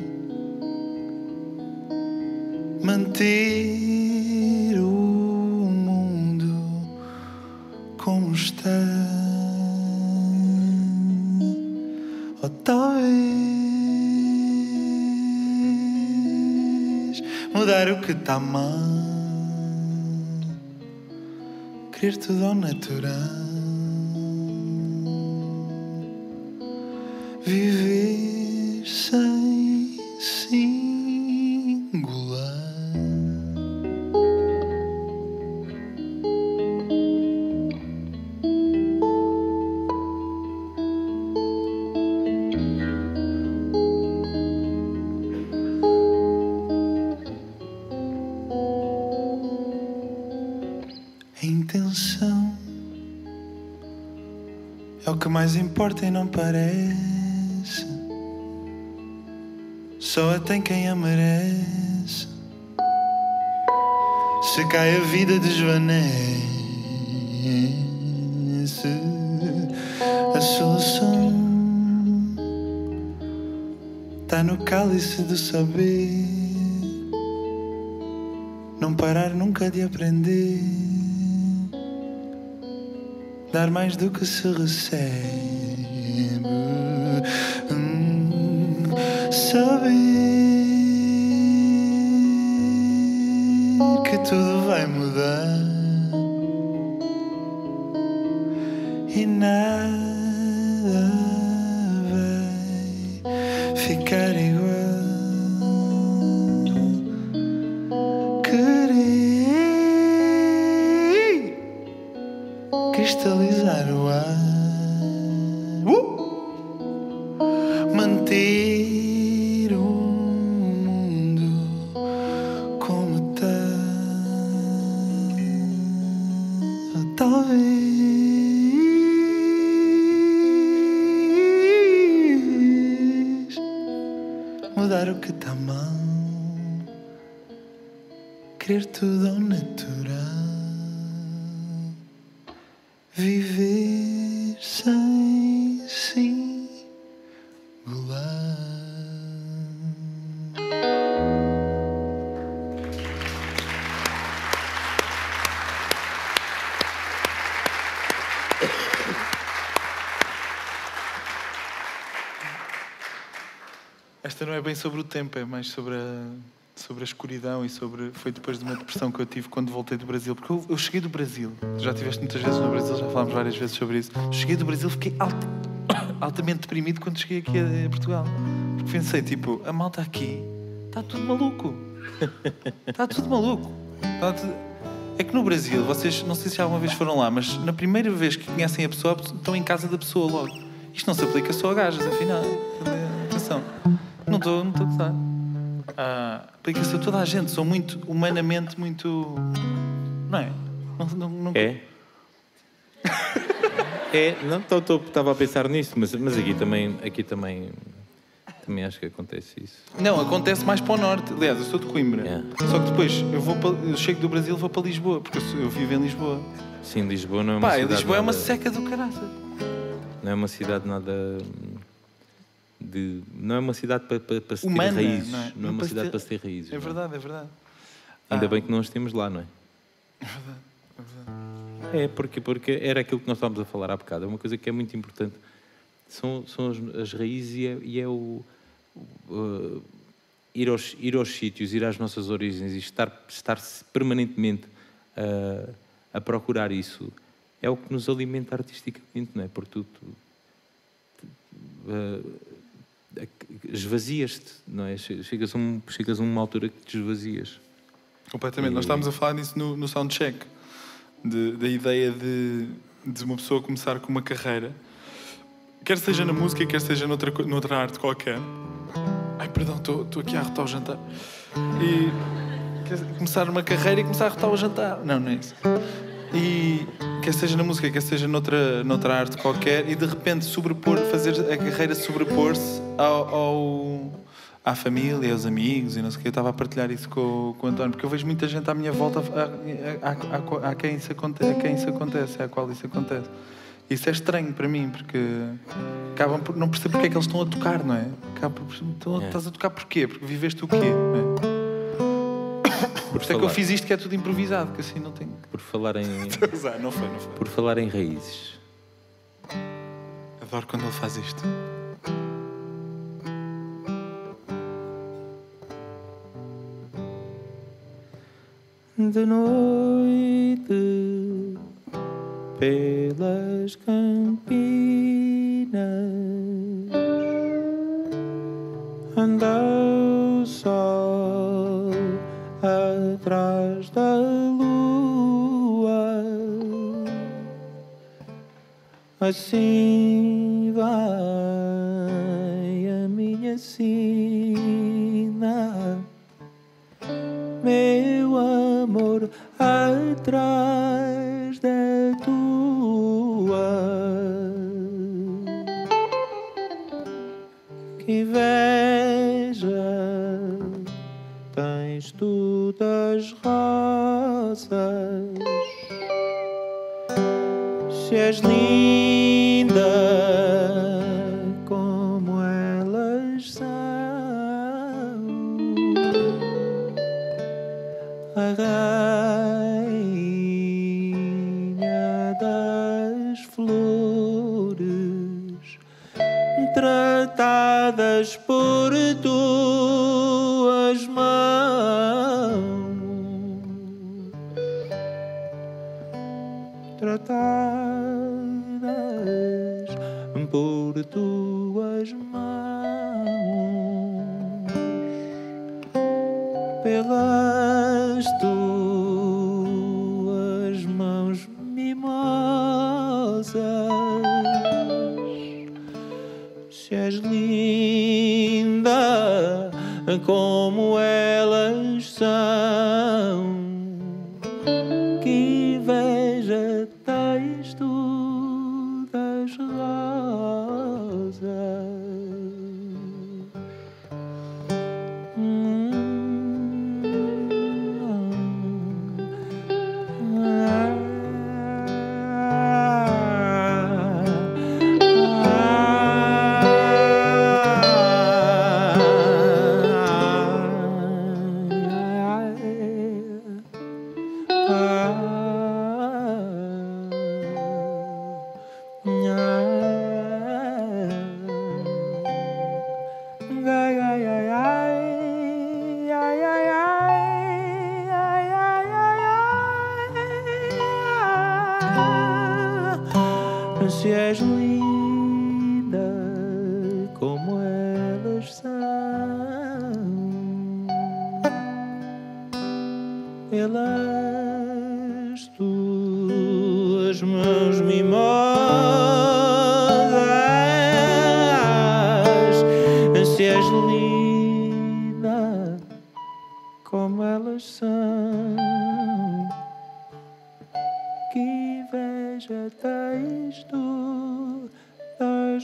manter o mundo como está, ou talvez mudar o que está mal, querer tudo ao natural. Viver sem singular. A intenção é o que mais importa e não parece. Só a tem quem a merece. Se cai a vida desvanece. A solução tá no cálice do saber. Não parar nunca de aprender. Dar mais do que se recebe. Saber que tudo vai mudar e nada vai ficar igual. Querer cristalizar o ar, uh! manter mudar o que está mal, querer tudo ao natural, viver sem singular. Esta não é bem sobre o tempo, é mais sobre a, sobre a escuridão e sobre... Foi depois de uma depressão que eu tive quando voltei do Brasil. Porque eu, eu cheguei do Brasil. Já estiveste muitas vezes no Brasil, já falámos várias vezes sobre isso. Cheguei do Brasil, fiquei alt... altamente deprimido quando cheguei aqui a, a Portugal. Porque pensei, tipo, a malta aqui está tudo maluco. Está tudo maluco. Está tudo... É que no Brasil, vocês, não sei se alguma vez foram lá, mas na primeira vez que conhecem a pessoa, estão em casa da pessoa logo. Isto não se aplica só a gajas, afinal. Atenção. Não estou não estou a gostar. Ah, aplica-se a toda a gente. São muito, humanamente, muito... Não é? Não, não, não... É? É, não, estava a pensar nisso, mas, mas aqui também, aqui também, também acho que acontece isso. Não, acontece mais para o norte. Aliás, eu sou de Coimbra. Yeah. Só que depois eu, vou para, eu chego do Brasil e vou para Lisboa, porque eu, sou, eu vivo em Lisboa. Sim, Lisboa não é uma Pá, cidade Lisboa é uma nada- seca do caraças. Não é uma cidade nada de, não é uma cidade para, para, para se ter Humana, raízes, não é? não é uma Para cidade ter- para se ter raízes. É não verdade, é verdade. Ainda Ah. bem que nós temos lá, não é? É verdade, é verdade. É, porque, porque era aquilo que nós estávamos a falar há bocado. É uma coisa que é muito importante. São, são as, as raízes e é, e é o... uh, ir, aos, ir aos sítios, ir às nossas origens e estar, estar permanentemente uh, a procurar isso é o que nos alimenta artisticamente, não é? Porque tu... tu, tu uh, esvazias-te, não é? Chegas a, um, chegas a uma altura que te esvazias. Completamente. E- Nós estávamos a falar nisso no, no soundcheck. De, da ideia de, de uma pessoa começar com uma carreira, quer seja na música, quer seja noutra, co- noutra arte qualquer. Ai, perdão, estou aqui a arrotar o jantar. E quer começar uma carreira e começar a arrotar o jantar. Não, não é isso. E quer seja na música, quer seja noutra, noutra arte qualquer, e de repente sobrepor, fazer a carreira sobrepor-se ao, ao, à família, aos amigos e não sei o que. Eu estava a partilhar isso com, com o António, porque eu vejo muita gente à minha volta a, a, a, a, quem, isso acontece, a quem isso acontece, a qual isso acontece. Isso é estranho para mim, porque acabam por não perceber porque é que eles estão a tocar, não é? Acabam por, estão, É. Estás a tocar porquê? Porque viveste o quê? Não é? Por isso é que eu falar- fiz isto, que é tudo improvisado, que assim não tenho... Por falar em, Não foi, não foi. por falar em raízes. Adoro quando ele faz isto. De noite, pelas campinas, anda o sol atrás da lua. Assim vai a minha sina, meu amor, atrás da tua. Que inveja tens tu das rosas, se és linda como elas são. A rainha das flores, tratadas por tuas mãos, tratadas por tuas mãos, pelas tuas mãos mimosas, se és linda como elas são. Que inveja tens tu das rosas.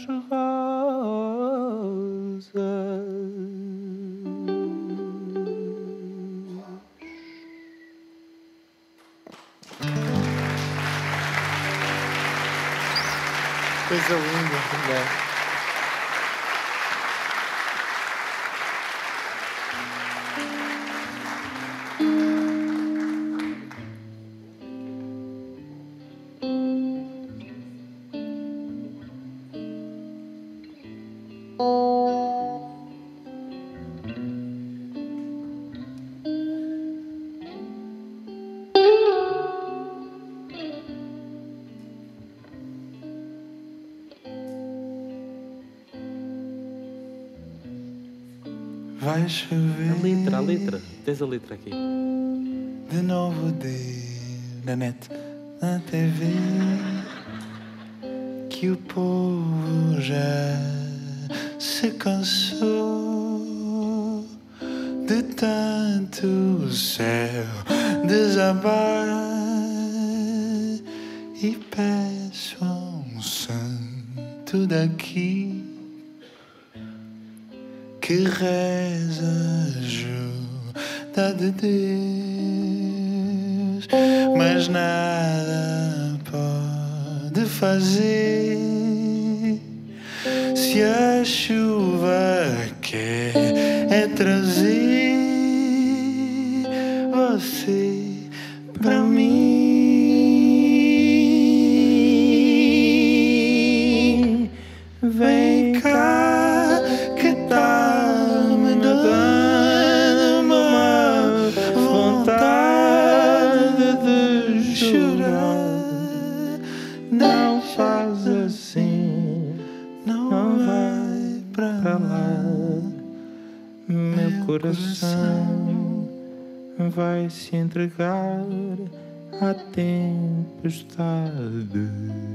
rosas. Coisa linda. Vai chover. A letra, a letra. Tens a letra aqui. De novo de na net, na T V, que o povo já se cansou de tanto o céu desabar, e peço a um santo daqui que reza a ajuda de Deus, mas nada pode fazer se a chuva quer é trazer você pra mim. Vem cá que tá-me dando uma vontade de chorar. Não faz assim, não vai pra lá. Meu coração vai se entregar à tempestade.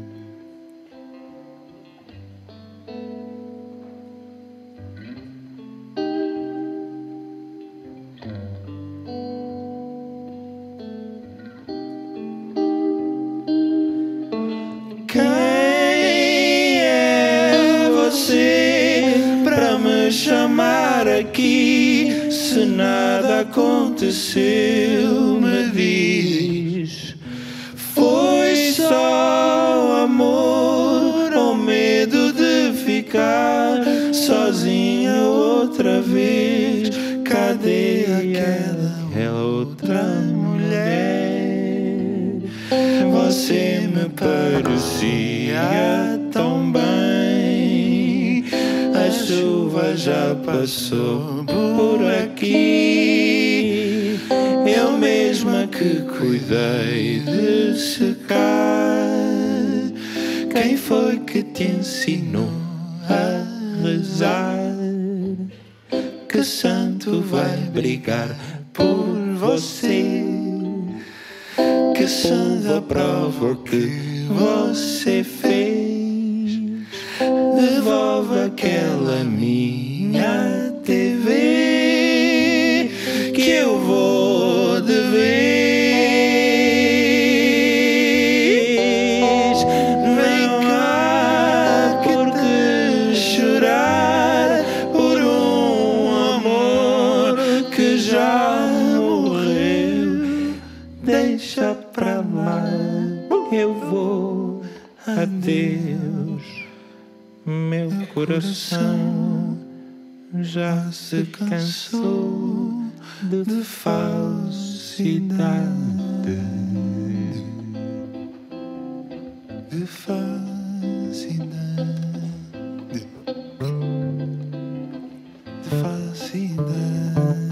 Quem é você pra me chamar aqui? Se nada aconteceu, me diz. Foi só amor ou medo de ficar sozinha outra vez? Cadê aquela outra mulher? Você me parecia tão bem. A chuva já passou por aqui. Eu mesma que cuidei de secar. Quem foi que te ensinou a rezar? Que santo vai brigar por você? Que santa prova que você fez? Devolve aquela minha T V que eu vou de vez. Vem cá, porque chorar por um amor que já morreu? Deixa pra lá, eu vou. Adeus, meu coração já se cansou de falsidade, de falsidade, de falsidade.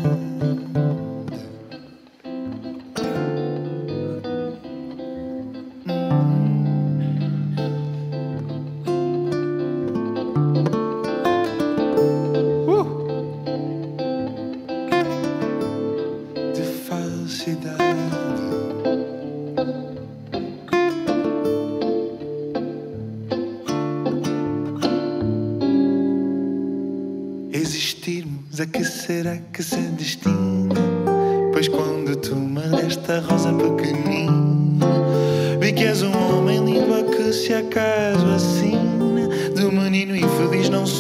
Existirmos, a que será que se destina? Pois quando tu me deste a rosa pequenina, vi que és um homem lindo a que se acaso assina. Do menino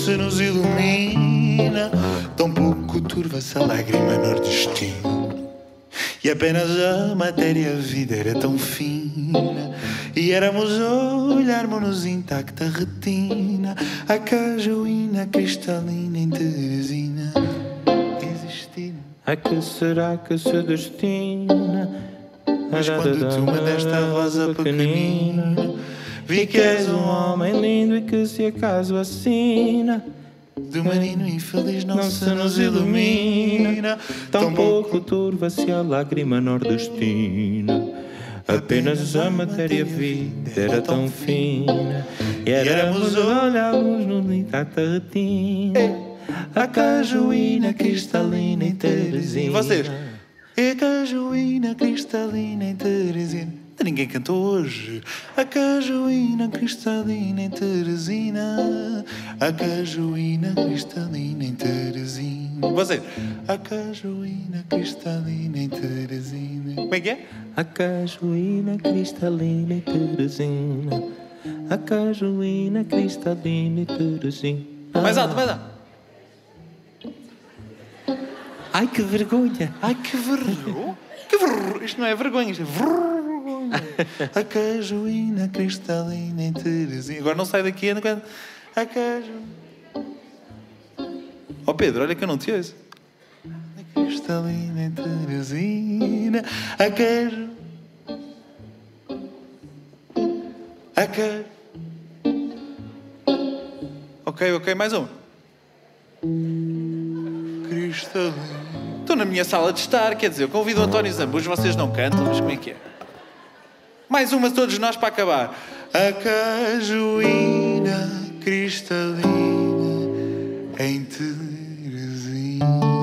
se nos ilumina, tão pouco turva-se a lágrima nordestina. E apenas a matéria vida era tão fina, e éramos a olharmos-nos intacta a retina, a cajuína cristalina em Teresina existir. A que será que se destina? Mas quando tu me deste a rosa pequenina, vi que és um homem lindo e que se acaso assina, do menino infeliz não, não se nos ilumina, tão pouco turva-se a lágrima nordestina. Apenas a matéria vida era tão fina, e éramos olhávamos no intacta retina, a cajuína cristalina em Teresina. Vocês? A cajuína cristalina em Teresina. Ninguém cantou hoje. A cajuína cristalina em Teresina, a cajuína cristalina em Teresina. Você? A cajuína cristalina em Teresina. Como é que é? A cajuína cristalina em Teresina, a cajuína cristalina em Teresina. Mais alto, mais alto. Ai, que vergonha! Ai, que vergonha! Que vergonha! Isto não é vergonha, isto é vergonha! A cajuína cristalina em Teresina. Agora não sai daqui, não quero. A cajuína. Oh Pedro, olha que eu não te ouço. A cristalina em Teresina. A caju. A caju. Ok, ok, mais um. Cristalina. Estou na minha sala de estar, quer dizer, eu convido o António Zambujo, vocês não cantam, mas como é que é? Mais uma todos nós para acabar. A cajuína cristalina em Teresina.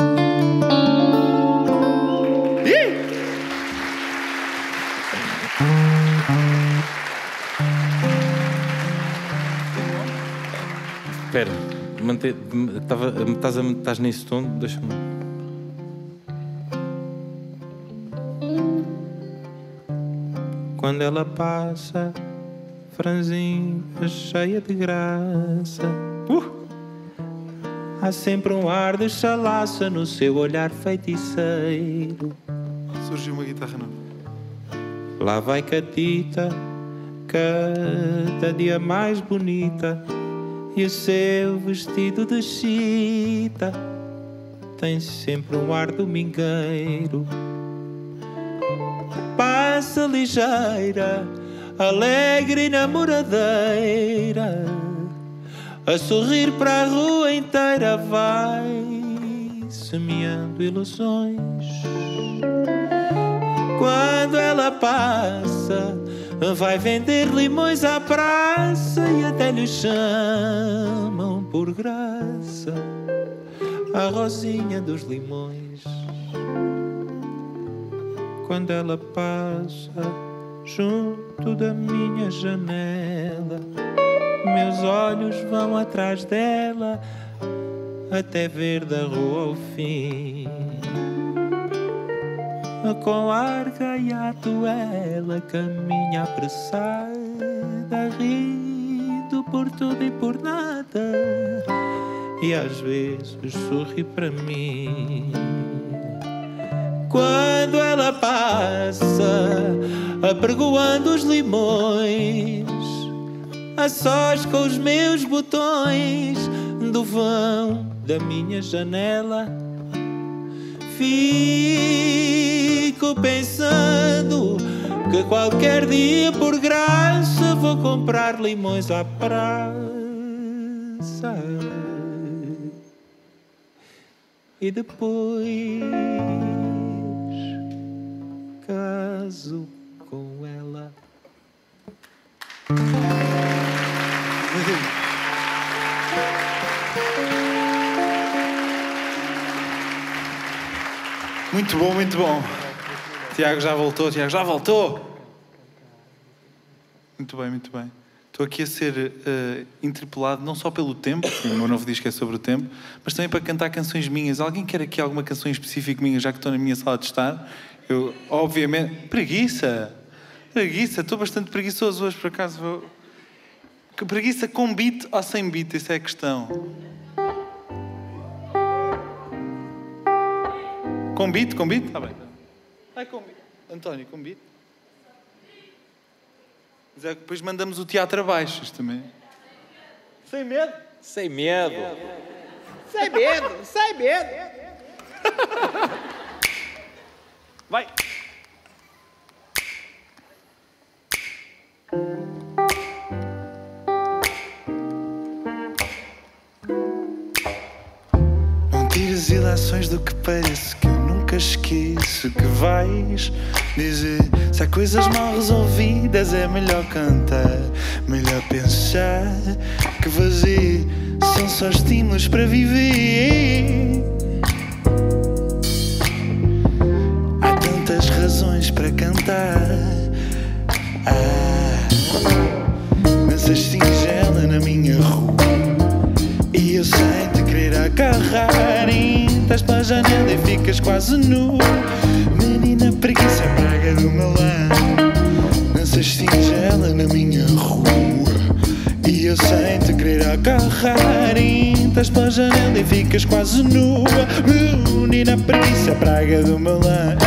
Espera, mante- tava- estás a- estás nesse tom? Deixa-me. Quando ela passa, franzinha cheia de graça, uh! há sempre um ar de chalaça no seu olhar feiticeiro. Surgiu uma guitarra nova. Lá vai Catita, cada dia mais bonita, e o seu vestido de chita tem sempre um ar domingueiro. Passa ligeira, alegre e namoradeira, a sorrir para a rua inteira vai semeando ilusões. Quando ela passa, vai vender limões à praça e até lhe chamam por graça a Rosinha dos Limões. Quando ela passa junto da minha janela, meus olhos vão atrás dela até ver da rua ao fim. Com ar gaiato ela caminha apressada, rindo por tudo e por nada, e às vezes sorri para mim. Quando ela passa, apregoando os limões, a sós com os meus botões do vão da minha janela, fico pensando que qualquer dia por graça vou comprar limões à praça e depois caso com ela. Muito bom, muito bom. Tiago já voltou, Tiago já voltou. Muito bem, muito bem. Estou aqui a ser uh, interpelado não só pelo tempo, o meu novo disco é sobre o tempo, mas também para cantar canções minhas. Alguém quer aqui alguma canção específica minha, já que estou na minha sala de estar? Eu, obviamente... Preguiça! Preguiça! Estou bastante preguiçoso hoje, por acaso. Vou... Que preguiça com beat ou sem beat? Essa é a questão. Com beat, com beat? Está bem. Ai, com beat. António, com beat. Mas é que depois mandamos o teatro abaixo isto também. Sem medo? Sem medo. Sem medo, sem medo. Vai. Não tires ilações do que parece, que eu nunca esqueço que vais dizer. Se há coisas mal resolvidas é melhor cantar, melhor pensar que fazer. São só estímulos para viver. Há tantas razões para cantar. Ah, danças singela na minha rua e eu sem te querer agarrar. Entras pela janela e ficas quase nu. Menina preguiça, praga do meu lado. Danças singela na minha rua e eu sem te querer agarrar. Entras pela janela e ficas quase nua. Menina preguiça, praga do meu lado.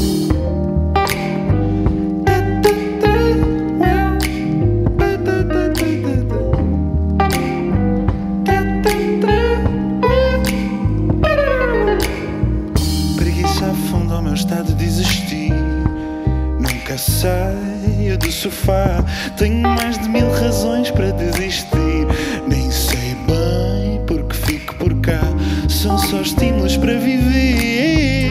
Preguiça afunda o meu estado de existir. Nunca saio do sofá. Tenho mais de mil razões para desistir. Nem sei bem porque fico por cá. São só estímulos para viver.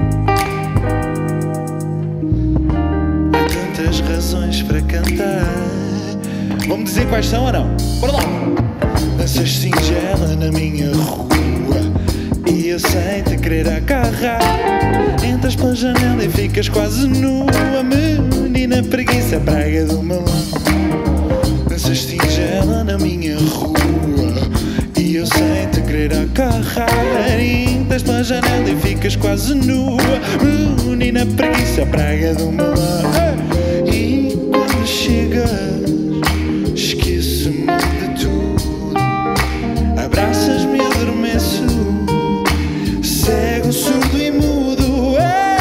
Há tantas razões para cantar. Vão-me dizer quais são ou não? Bora lá! Danças singela na minha rua e eu sem te querer agarrar. Entras pela janela e ficas quase nua. Menina preguiça, praga do meu lado. Danças singela na minha rua e eu sem te querer agarrar. Entras pela janela e ficas quase nua. Menina preguiça, praga do meu lado. E quando chegas, esqueço-me de tudo. Abraças-me e adormeço, cego, surdo e mudo.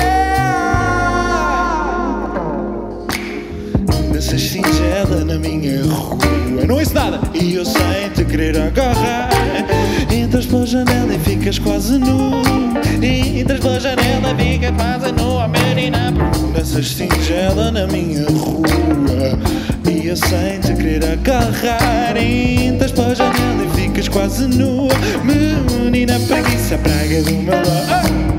Danças singela na minha rua, não ouço nada, e eu sem te querer agarrar. Entras pela janela e ficas quase nu. Entras pela janela e ficas quase nua, menina. Danças singela na minha rua e eu sem te querer agarrar. Entras pela janela e ficas quase nua. Menina preguiça, praga do meu lado.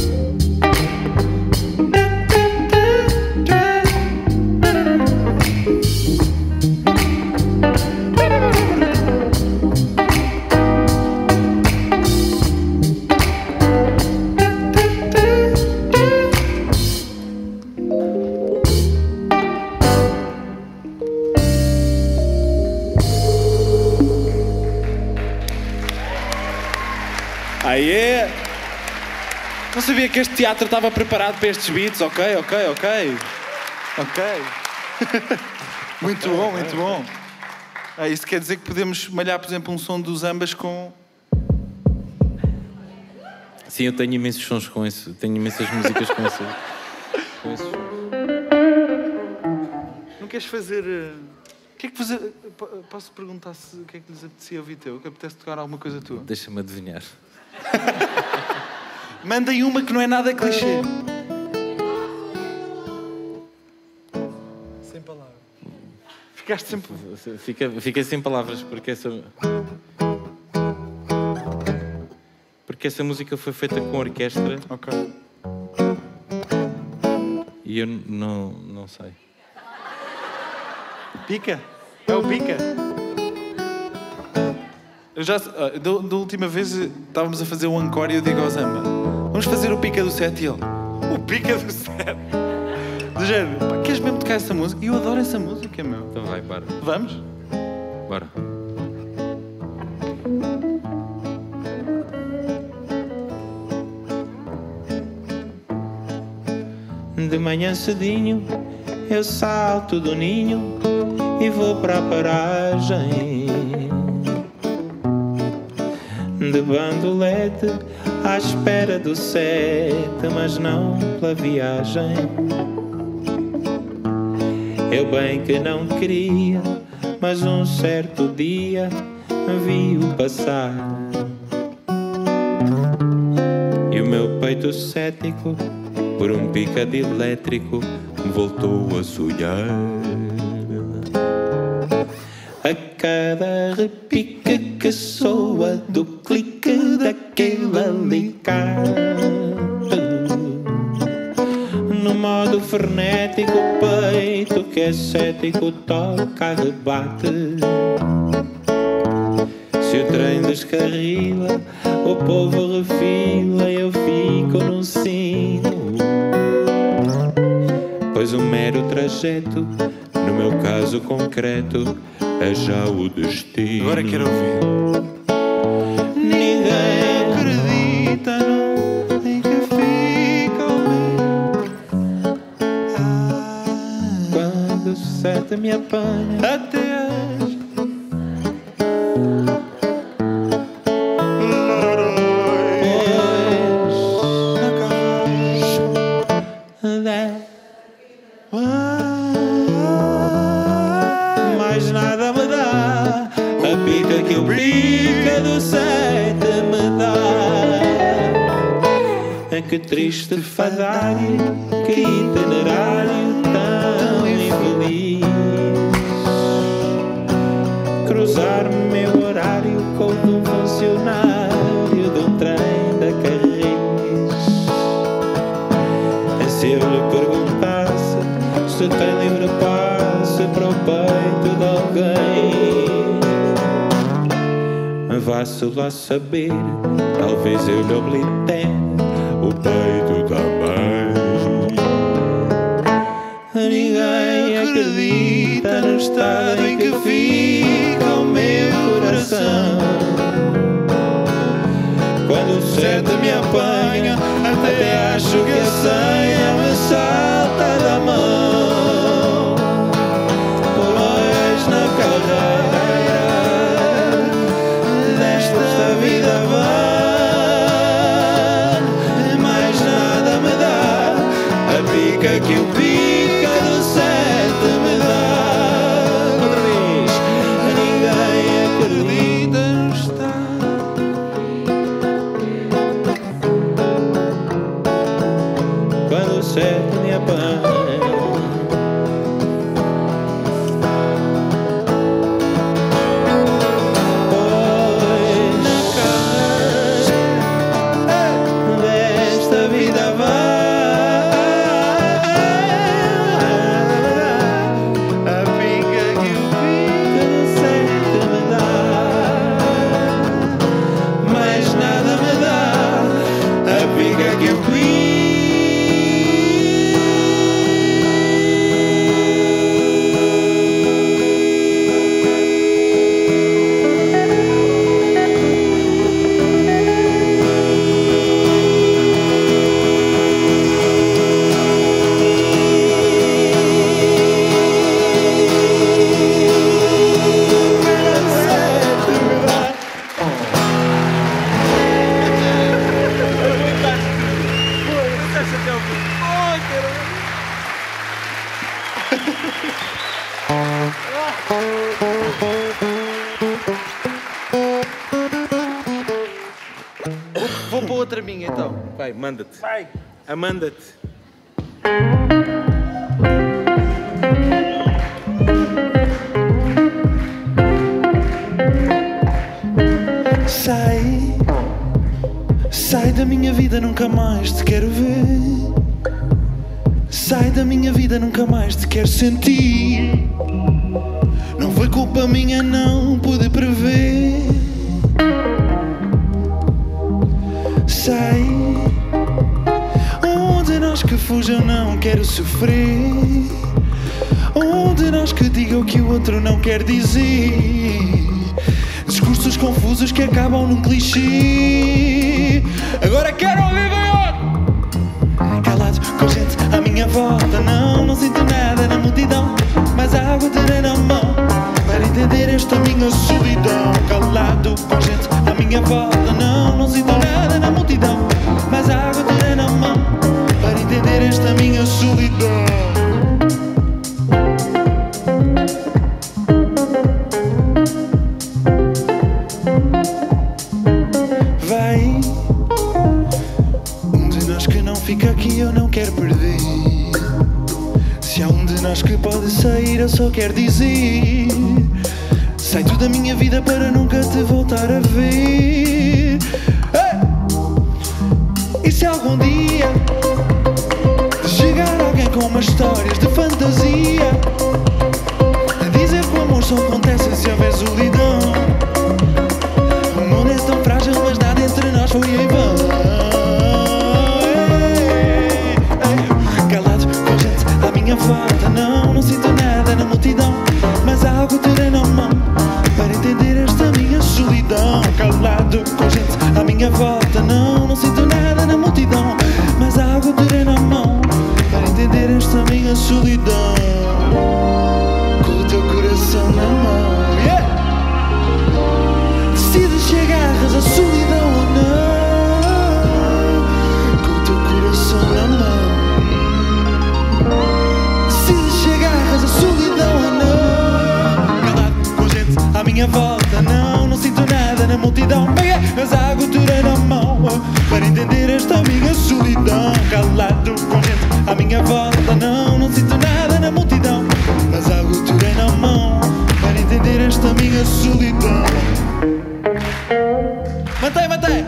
Aê! Não sabia que este teatro estava preparado para estes beats. Ok, ok, ok. Ok. Muito bom, muito bom. Ah, isso quer dizer que podemos malhar, por exemplo, um som dos ambas com... Sim, eu tenho imensos sons com isso. Tenho imensas músicas com isso. Com esses sons. Não queres fazer... uh, O que é que fazer... P- Posso perguntar se o que é que lhes apetecia ouvir teu? Que apetece tocar alguma coisa tua? Deixa-me adivinhar. Mandem uma que não é nada clichê. Sem palavras. Ficaste sempre... Fica, fiquei sem palavras porque essa... Porque essa música foi feita com orquestra Ok. e eu n- não, não sei. Pica? É o pica? Eu já... ah, Da, da última vez eh, estávamos a fazer um encore e eu digo ao Zamba: vamos fazer o pica do set. E ele: o pica do set? Do género, pá, queres mesmo tocar essa música? E eu adoro essa música, meu. Então vai, bora. Vamos? Bora. De manhã cedinho eu salto do ninho e vou para a paragem. De bandolete à espera do sete, mas não pela viagem. Eu bem que não queria, mas um certo dia vi-o passar. E o meu peito cético, por um picado elétrico, voltou a sonhar. A cada repique que soa do clique daquele alicate, no modo frenético, o peito que é cético toca a rebate. Se o trem descarrila, o povo refila, eu fico num sino. Pois um mero trajeto, no meu caso concreto, é já o destino. Agora quero ouvir. Ninguém acredita no em que fica o meu. Quando o sete me apanha até as mais nada me dá a pica que o pica do sete me dá. Que triste fadário, que itinerário tão infeliz. Cruzar o meu horário com o de um funcionário de um trem da Carris. Se eu lhe perguntasse se tem livre passe para o peito de alguém, vá-se lá saber, talvez eu lhe oblitere o peito também. Ninguém acredita no estado em que fica o meu coração. Quando o sete me apanha, até acho que a senha me salta da mão. Pois na carreira desta vida vã, mais nada me dá a pica que o pica do sete me dá. Outra vez, ninguém acredita no estado. Quando o sete me apanha, pois na carreira desta vida vai a pica que o pica do sete me dá. Mais nada me dá a pica que o pica. Vou para outra minha então. Vai, manda-te. Vai. Amanda-te. Sai, sai da minha vida, nunca mais te quero ver. Sai da minha vida, nunca mais te quero sentir. Não foi culpa minha, não pude prever. Sai, um de nós que fuja, eu não quero sofrer. Um de nós que diga o que o outro não quer dizer. Discursos confusos que acabam num clichê. Agora quero ouvir maior. Calado, com gente à minha volta. Não, não sinto nada na multidão, mas a água terei na mão para entender esta minha solidão. Calado, com gente à minha volta. Não, não sinto nada na multidão, quero perder. Se há um de nós que pode sair, eu só quero dizer: sai tudo da minha vida para nunca te voltar a ver. Hey! E se algum dia chegar alguém com umas histórias de fantasia, a dizer que o amor só acontece se houver solidão. O mundo é tão frágil, mas nada entre nós foi em vão. Calado com gente à minha volta, não, não sinto nada na multidão, mas há algo terei na mão para entender esta minha solidão. Calado com gente à minha volta, não, não sinto nada na multidão, mas há algo terei na mão para entender esta minha solidão. Com o teu coração na mão, yeah! Decides se agarras a solidão ou não. Com o teu coração na mão, decides se agarras a solidão ou não. Calado com gente à minha volta, não, não sinto nada na multidão, mas há algo terei na mão para entender esta minha solidão. Calado com gente à minha volta, não, não sinto nada na multidão, mas algo terei na mão para entender esta minha solidão. Mantém, mantém!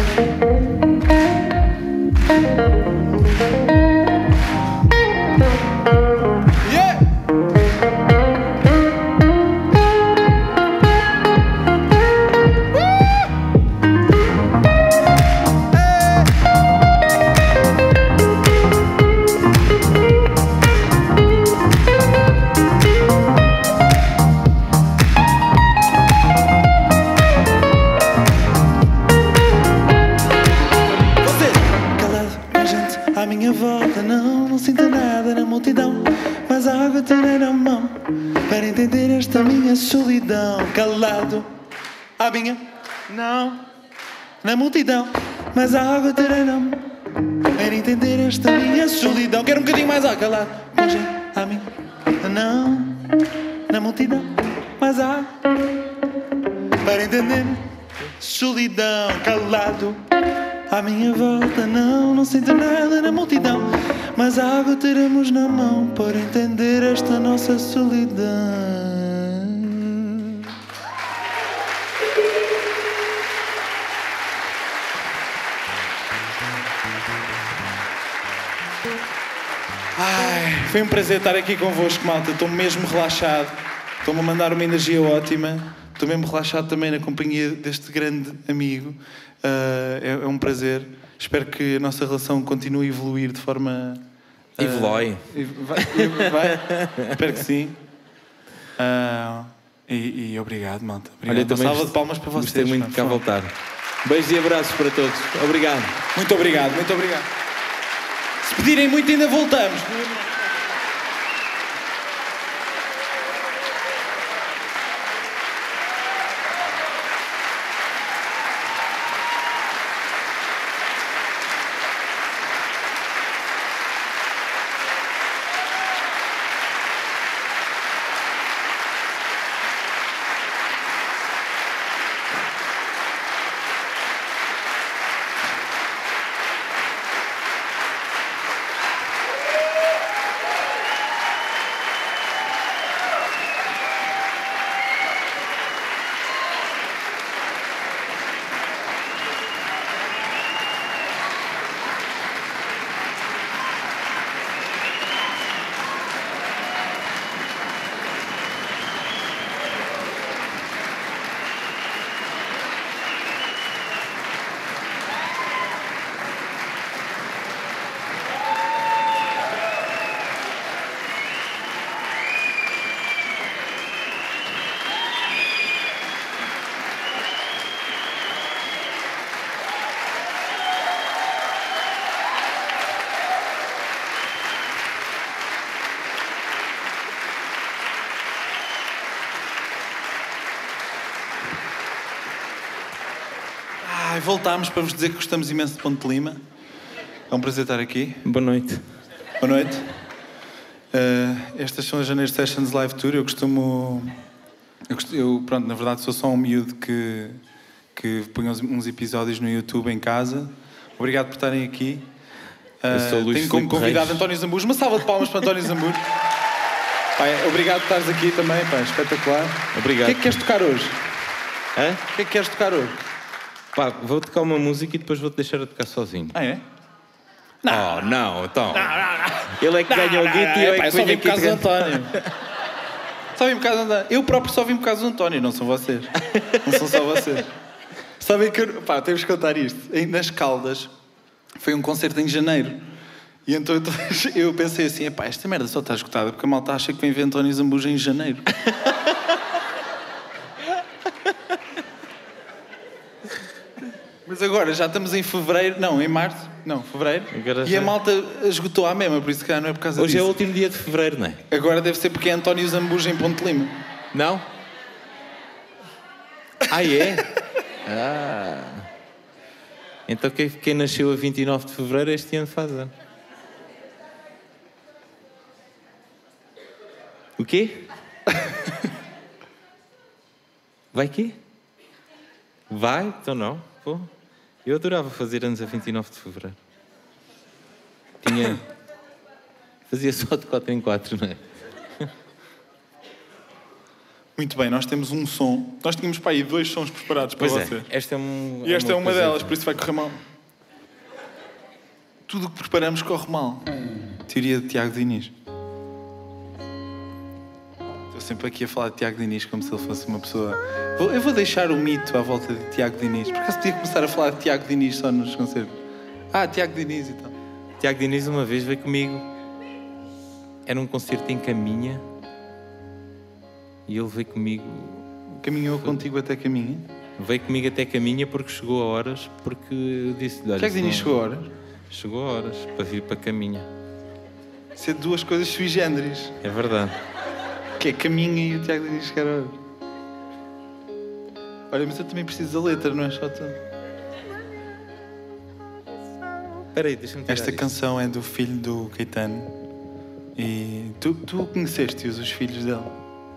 Yeah! À minha volta, não, não sinto nada na multidão, mas a água terei na mão para entender esta minha solidão. Calado à minha, não, na multidão, mas a água terei na mão para entender esta minha solidão. Quero um bocadinho mais, ó, calado com gente à minha, não, na multidão, mas a água para entender solidão. Calado à minha volta, não, não sinto nada na multidão, mas a água teremos na mão para entender esta nossa solidão. Ai, foi um prazer estar aqui convosco, malta. Estou mesmo relaxado, estou-me a mandar uma energia ótima. Estou mesmo relaxado também na companhia deste grande amigo. Uh, é, é um prazer. Espero que a nossa relação continue a evoluir de forma... Uh, Evolui. Vai, vai. Espero que sim. Uh, e, e obrigado, malta. Obrigado. Olha, uma salva de palmas para vocês. Gostei muito de cá voltar. Beijos e abraços para todos. Obrigado. Muito obrigado, muito obrigado. Se pedirem muito, ainda voltamos. Ai, voltámos para vos dizer que gostamos imenso de Ponte de Lima. É um prazer estar aqui. Boa noite. Boa noite. Uh, estas são as Janeiro Sessions Live Tour. Eu costumo... Eu, costumo, eu, pronto, na verdade sou só um miúdo que, que põe uns, uns episódios no YouTube em casa. Obrigado por estarem aqui. Eu sou Uh, Luís tenho como Filipe convidado Reis. António Zambujo. Uma salva de palmas para António Zambujo. Pai, obrigado por estares aqui também, pá, espetacular. Obrigado. O que é que queres tocar hoje? Hã? O que é que queres tocar hoje? Pá, vou tocar uma música e depois vou-te deixar a tocar sozinho. Ah, é? Não, oh, não, então. Ele é que ganha o guito e eu é pá, que só venho vim aqui por causa do cantar. António. Só vim por causa do António. Eu próprio só vim por causa do António, não são vocês. Não são só vocês. Sabem que... eu- Pá, temos que contar isto. Em- Nas Caldas, foi um concerto em janeiro. E então eu pensei assim, epá, esta merda só está esgotada porque a malta acha que vem ver António Zambujo em janeiro. Mas agora já estamos em fevereiro, não, em março, não, fevereiro, Agora e já- a malta esgotou à mesma, por isso que não é por causa Hoje é o disso. último dia de fevereiro, não é? Agora deve ser porque é António Zambujo em Ponte Lima. Não? Ah, é? Ah. Então quem, quem nasceu a vinte e nove de fevereiro este ano faz ano. O quê? Vai quê? Vai? Então não. Pô. Eu adorava fazer anos a vinte e nove de fevereiro. Tinha... Fazia só de quatro em quatro, não é? Muito bem, nós temos um som. Nós tínhamos para aí dois sons preparados para Pois é, vocês. esta é, um, E esta é uma coisa- delas, por isso vai correr mal. Tudo o que preparamos corre mal. Teoria de Tiago Diniz. Estou sempre aqui a falar de Tiago Diniz como se ele fosse uma pessoa... Vou- Eu vou deixar o mito à volta de Tiago Diniz. Por acaso podia começar a falar de Tiago Diniz só nos concertos. Ah, Tiago Diniz e tal. Tiago Diniz uma vez veio comigo. Era um concerto em Caminha. E ele veio comigo... Caminhou contigo até caminha. Veio comigo até Caminha porque chegou a horas. Porque eu disse-lhe... olha, Tiago se Diniz não- chegou a horas. Chegou a horas para vir para Caminha. Isso é duas coisas sui generis. É verdade. Que é caminha e o Tiago Diniz chegar a horas. Olha, mas eu também preciso da letra, não é só tu. Espera aí, deixa-me tirar Esta isto. canção é do filho do Caetano. E tu, tu conheceste-os, os filhos dele?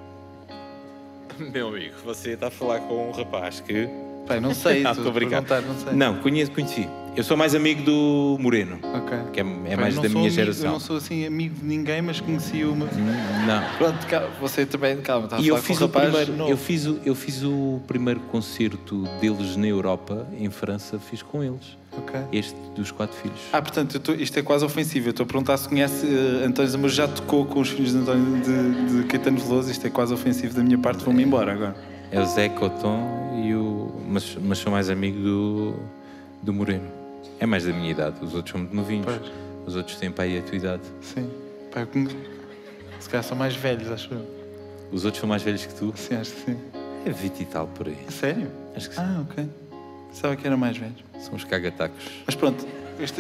Meu amigo, você está a falar com um rapaz que... Pai, não sei, Não, estou estou a a brincar. perguntar, não sei. Não, conheço, conheci. Eu sou mais amigo do Moreno, Ok. que é, é Pai, mais não da sou minha amigo- geração. Eu não sou assim amigo de ninguém, mas conheci uma. Não. Pronto, calma, você também, calma, está a E eu falar fiz, com um o rapaz primeiro, novo. eu, fiz o, eu fiz o primeiro concerto deles na Europa, em França, fiz com eles. Ok. Este dos quatro filhos. Ah, portanto, eu tô- isto é quase ofensivo. Eu estou a perguntar se conhece uh, António Zambujo, já tocou com os filhos de, António, de, de Caetano Veloso. Isto é quase ofensivo da minha parte, vou-me embora agora. É o Zé Coton e o... Mas, mas sou mais amigo do, do Moreno. É mais da minha idade, os outros são muito novinhos. Pois. Os outros têm para aí a tua idade. Sim. Pá, eu conheço. Se calhar são mais velhos, acho eu. Os outros são mais velhos que tu. Sim, acho que sim. É vinte e tal por aí. Sério? Acho que sim. Ah, ok. Pensava que era mais velho. São os cagatacos. Mas pronto, este...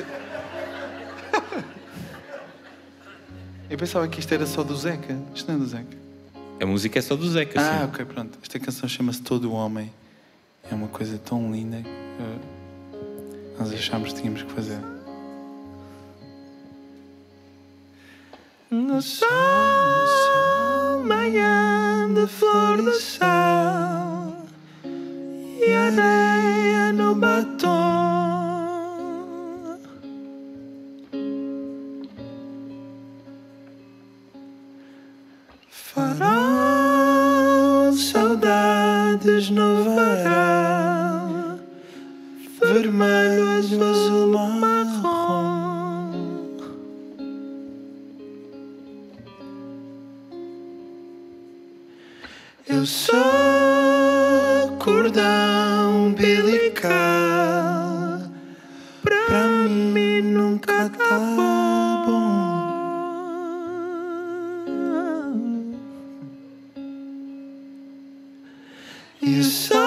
Eu pensava que isto era só do Zeca. Isto não é do Zeca. A música é só do Zeca, Ah, sim. ok, pronto. Esta canção chama-se Todo o Homem. É uma coisa tão linda que uh, nós achámos que tínhamos que fazer. No sol, manhã de flor de sal e areia no batom. Farol, saudades no varal, vermelho, azul, marrom. Eu sou cordão umbilical, pra mim nunca tá bom. E o sol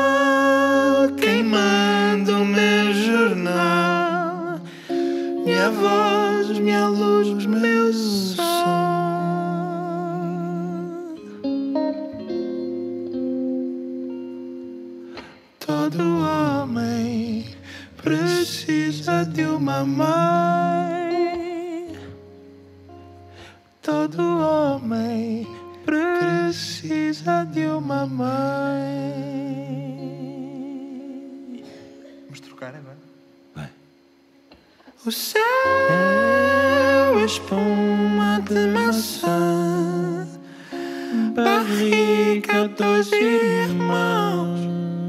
queimando o meu jornal, minha voz, minha luz, meu som. Todo homem precisa de uma mãe. Todo homem precisa de uma mãe. Vamos trocar agora? Vai. O céu é espuma de maçã, barriga dos irmãos.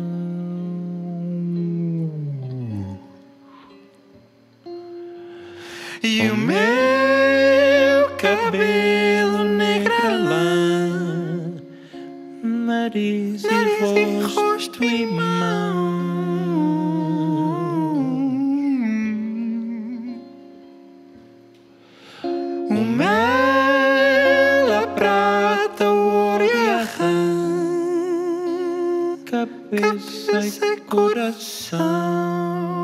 E o meu cabelo negra lã, nariz, nariz e rosto e mão. O mel, a prata, o ouro e a rã, cabeça, cabeça e coração.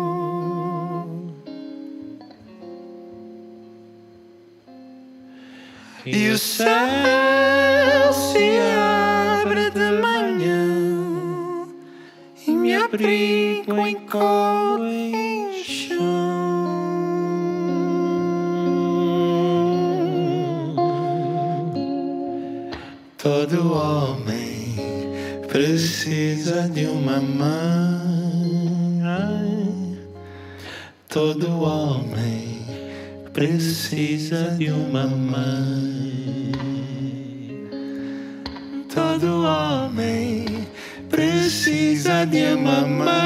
E o céu se abre de manhã e me abrigo em colo e em chão. Todo homem precisa de uma mãe. Todo homem precisa de uma mãe. Todo homem precisa de uma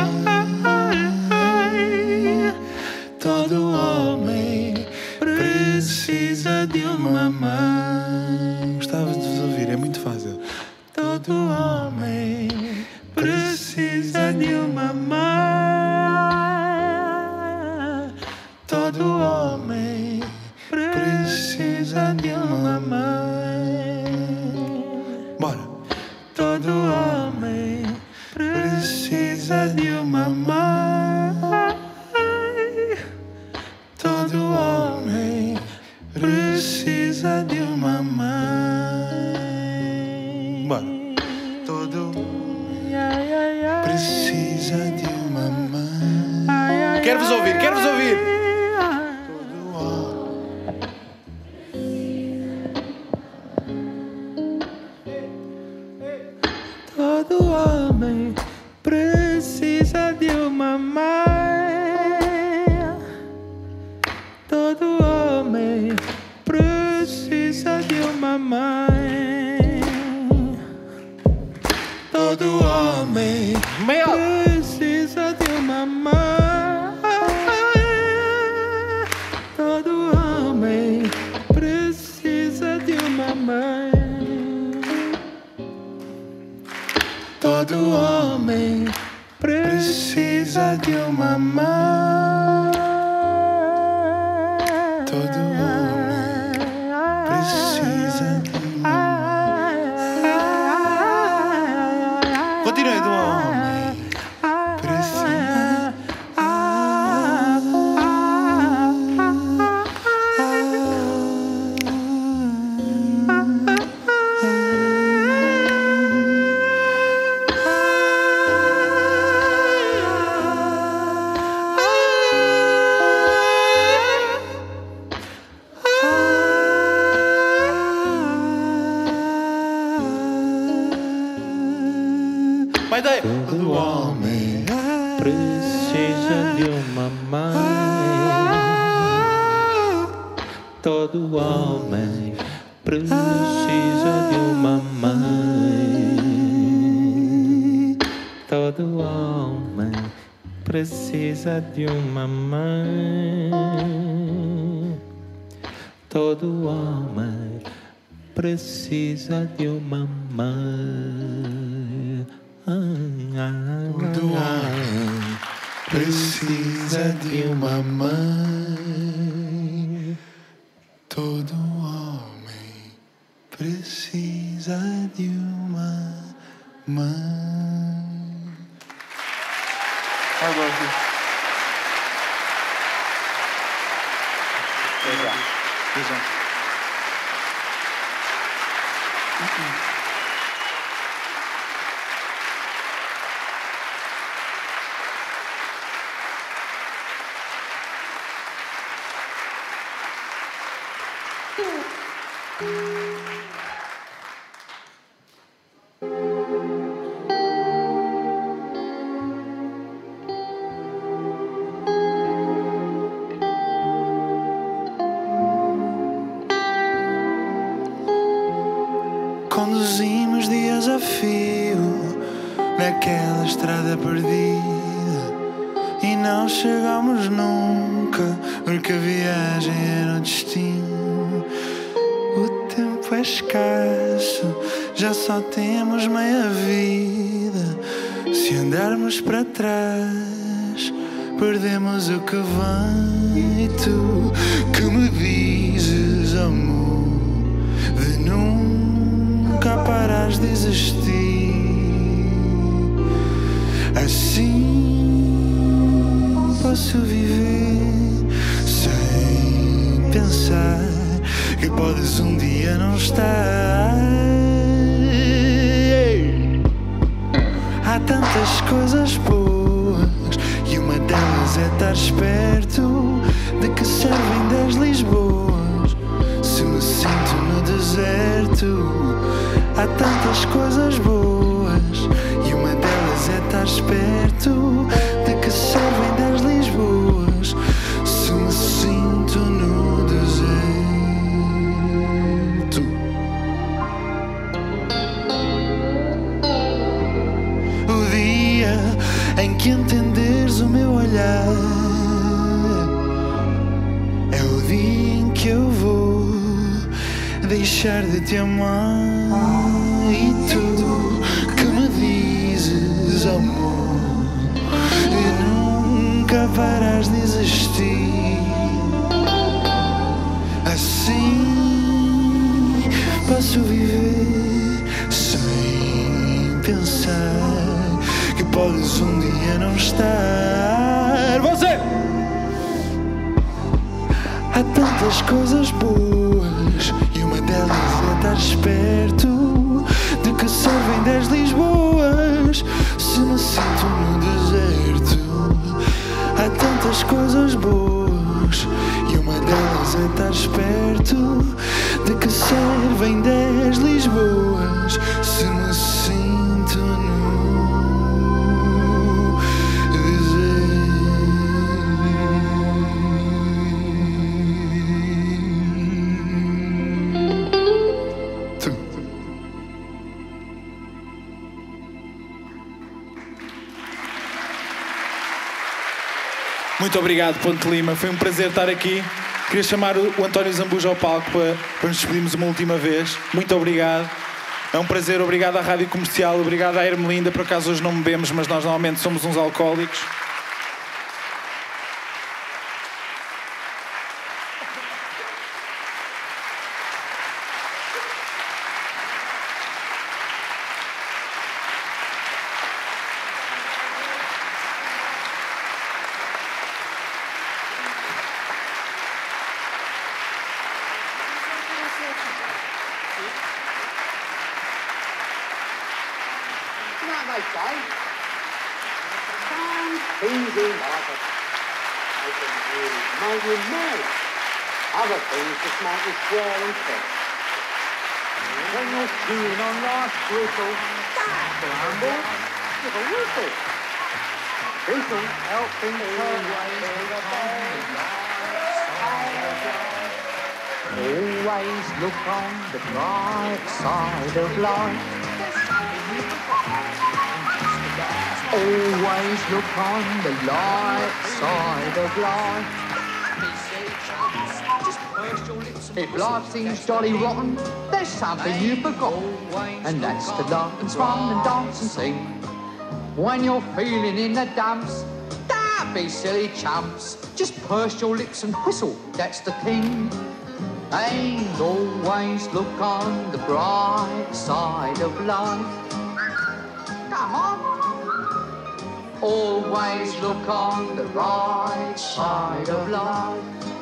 mãe. Todo homem precisa de uma mãe. Gostava de vos ouvir, é muito fácil. Todo homem precisa de uma mãe. Todo homem precisa de uma mãe. Bora. Todo homem precisa de uma mãe. Todo homem precisa de uma mãe. Bora. Todo precisa de uma mãe. Quero vos ouvir, quero vos ouvir. Todo homem precisa de uma mãe. Todo homem precisa de uma mãe. Todo homem precisa de uma mãe. Todo homem precisa de uma mãe. Todo homem precisa de uma mãe. Todo homem precisa de uma mãe. Continue, do homem precisa. Todo homem precisa de uma mãe. Todo homem precisa de uma mãe. Todo homem precisa de uma mãe. Todo homem precisa de uma mãe. Todo homem precisa de uma mãe. Todo homem precisa de uma mãe. I love you. Beijão. Beijão. naquela estrada perdida e não chegamos nunca, porque a viagem era o destino. O tempo é escasso, já só temos meia vida. Se andarmos para trás, perdemos o que vem. E tu que me dizes, amor, de nunca parares de existir. Assim posso viver sem pensar que podes um dia não estar. Há tantas coisas boas e uma delas é estar esperto. De que servem dez Lisboas se me sinto no deserto? Há tantas coisas boas e uma delas é estar esperto. De que servem dez Lisboas se me sinto no deserto? O dia em que entenderes o meu olhar é o dia em que eu vou deixar de te amar. E tu que me dizes, amor, e nunca paras de existir. Assim posso viver sem pensar que podes um dia não estar. Você! Há tantas coisas boas e uma delas é estar esperto. De que servem dez Lisboas se me sinto no deserto? Há tantas coisas boas e uma delas é estar esperto. De que servem dez Lisboas se me sinto no deserto? Muito obrigado, Ponte Lima. Foi um prazer estar aqui. Queria chamar o António Zambuja ao palco para, para nos despedirmos uma última vez. Muito obrigado. É um prazer. Obrigado à Rádio Comercial. Obrigado à Ermelinda. Por acaso hoje não bebemos, mas nós normalmente somos uns alcoólicos. Other things just make you swear and curse. When you're chewing on life's brittle, that's a humble with a whistle. This'll help things turn Always look on the bright side of life. Always look on the light side of life. If life seems jolly rotten, there's something you've forgotten, and that's to laugh and fun and dance and sing. When you're feeling in the dumps, don't be silly chumps, just purse your lips and whistle, that's the thing. And always look on the bright side of life. Come on. Always look on the right side of life.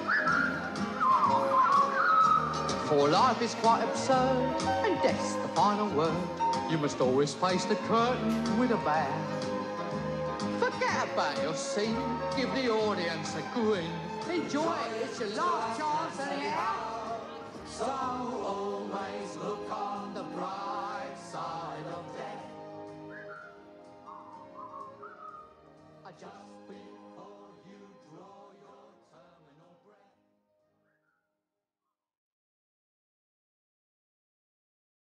For life is quite absurd, and death's the final word. You must always face the curtain with a bow. Forget about your scene, give the audience a grin. Enjoy it, it's your last chance anyhow. So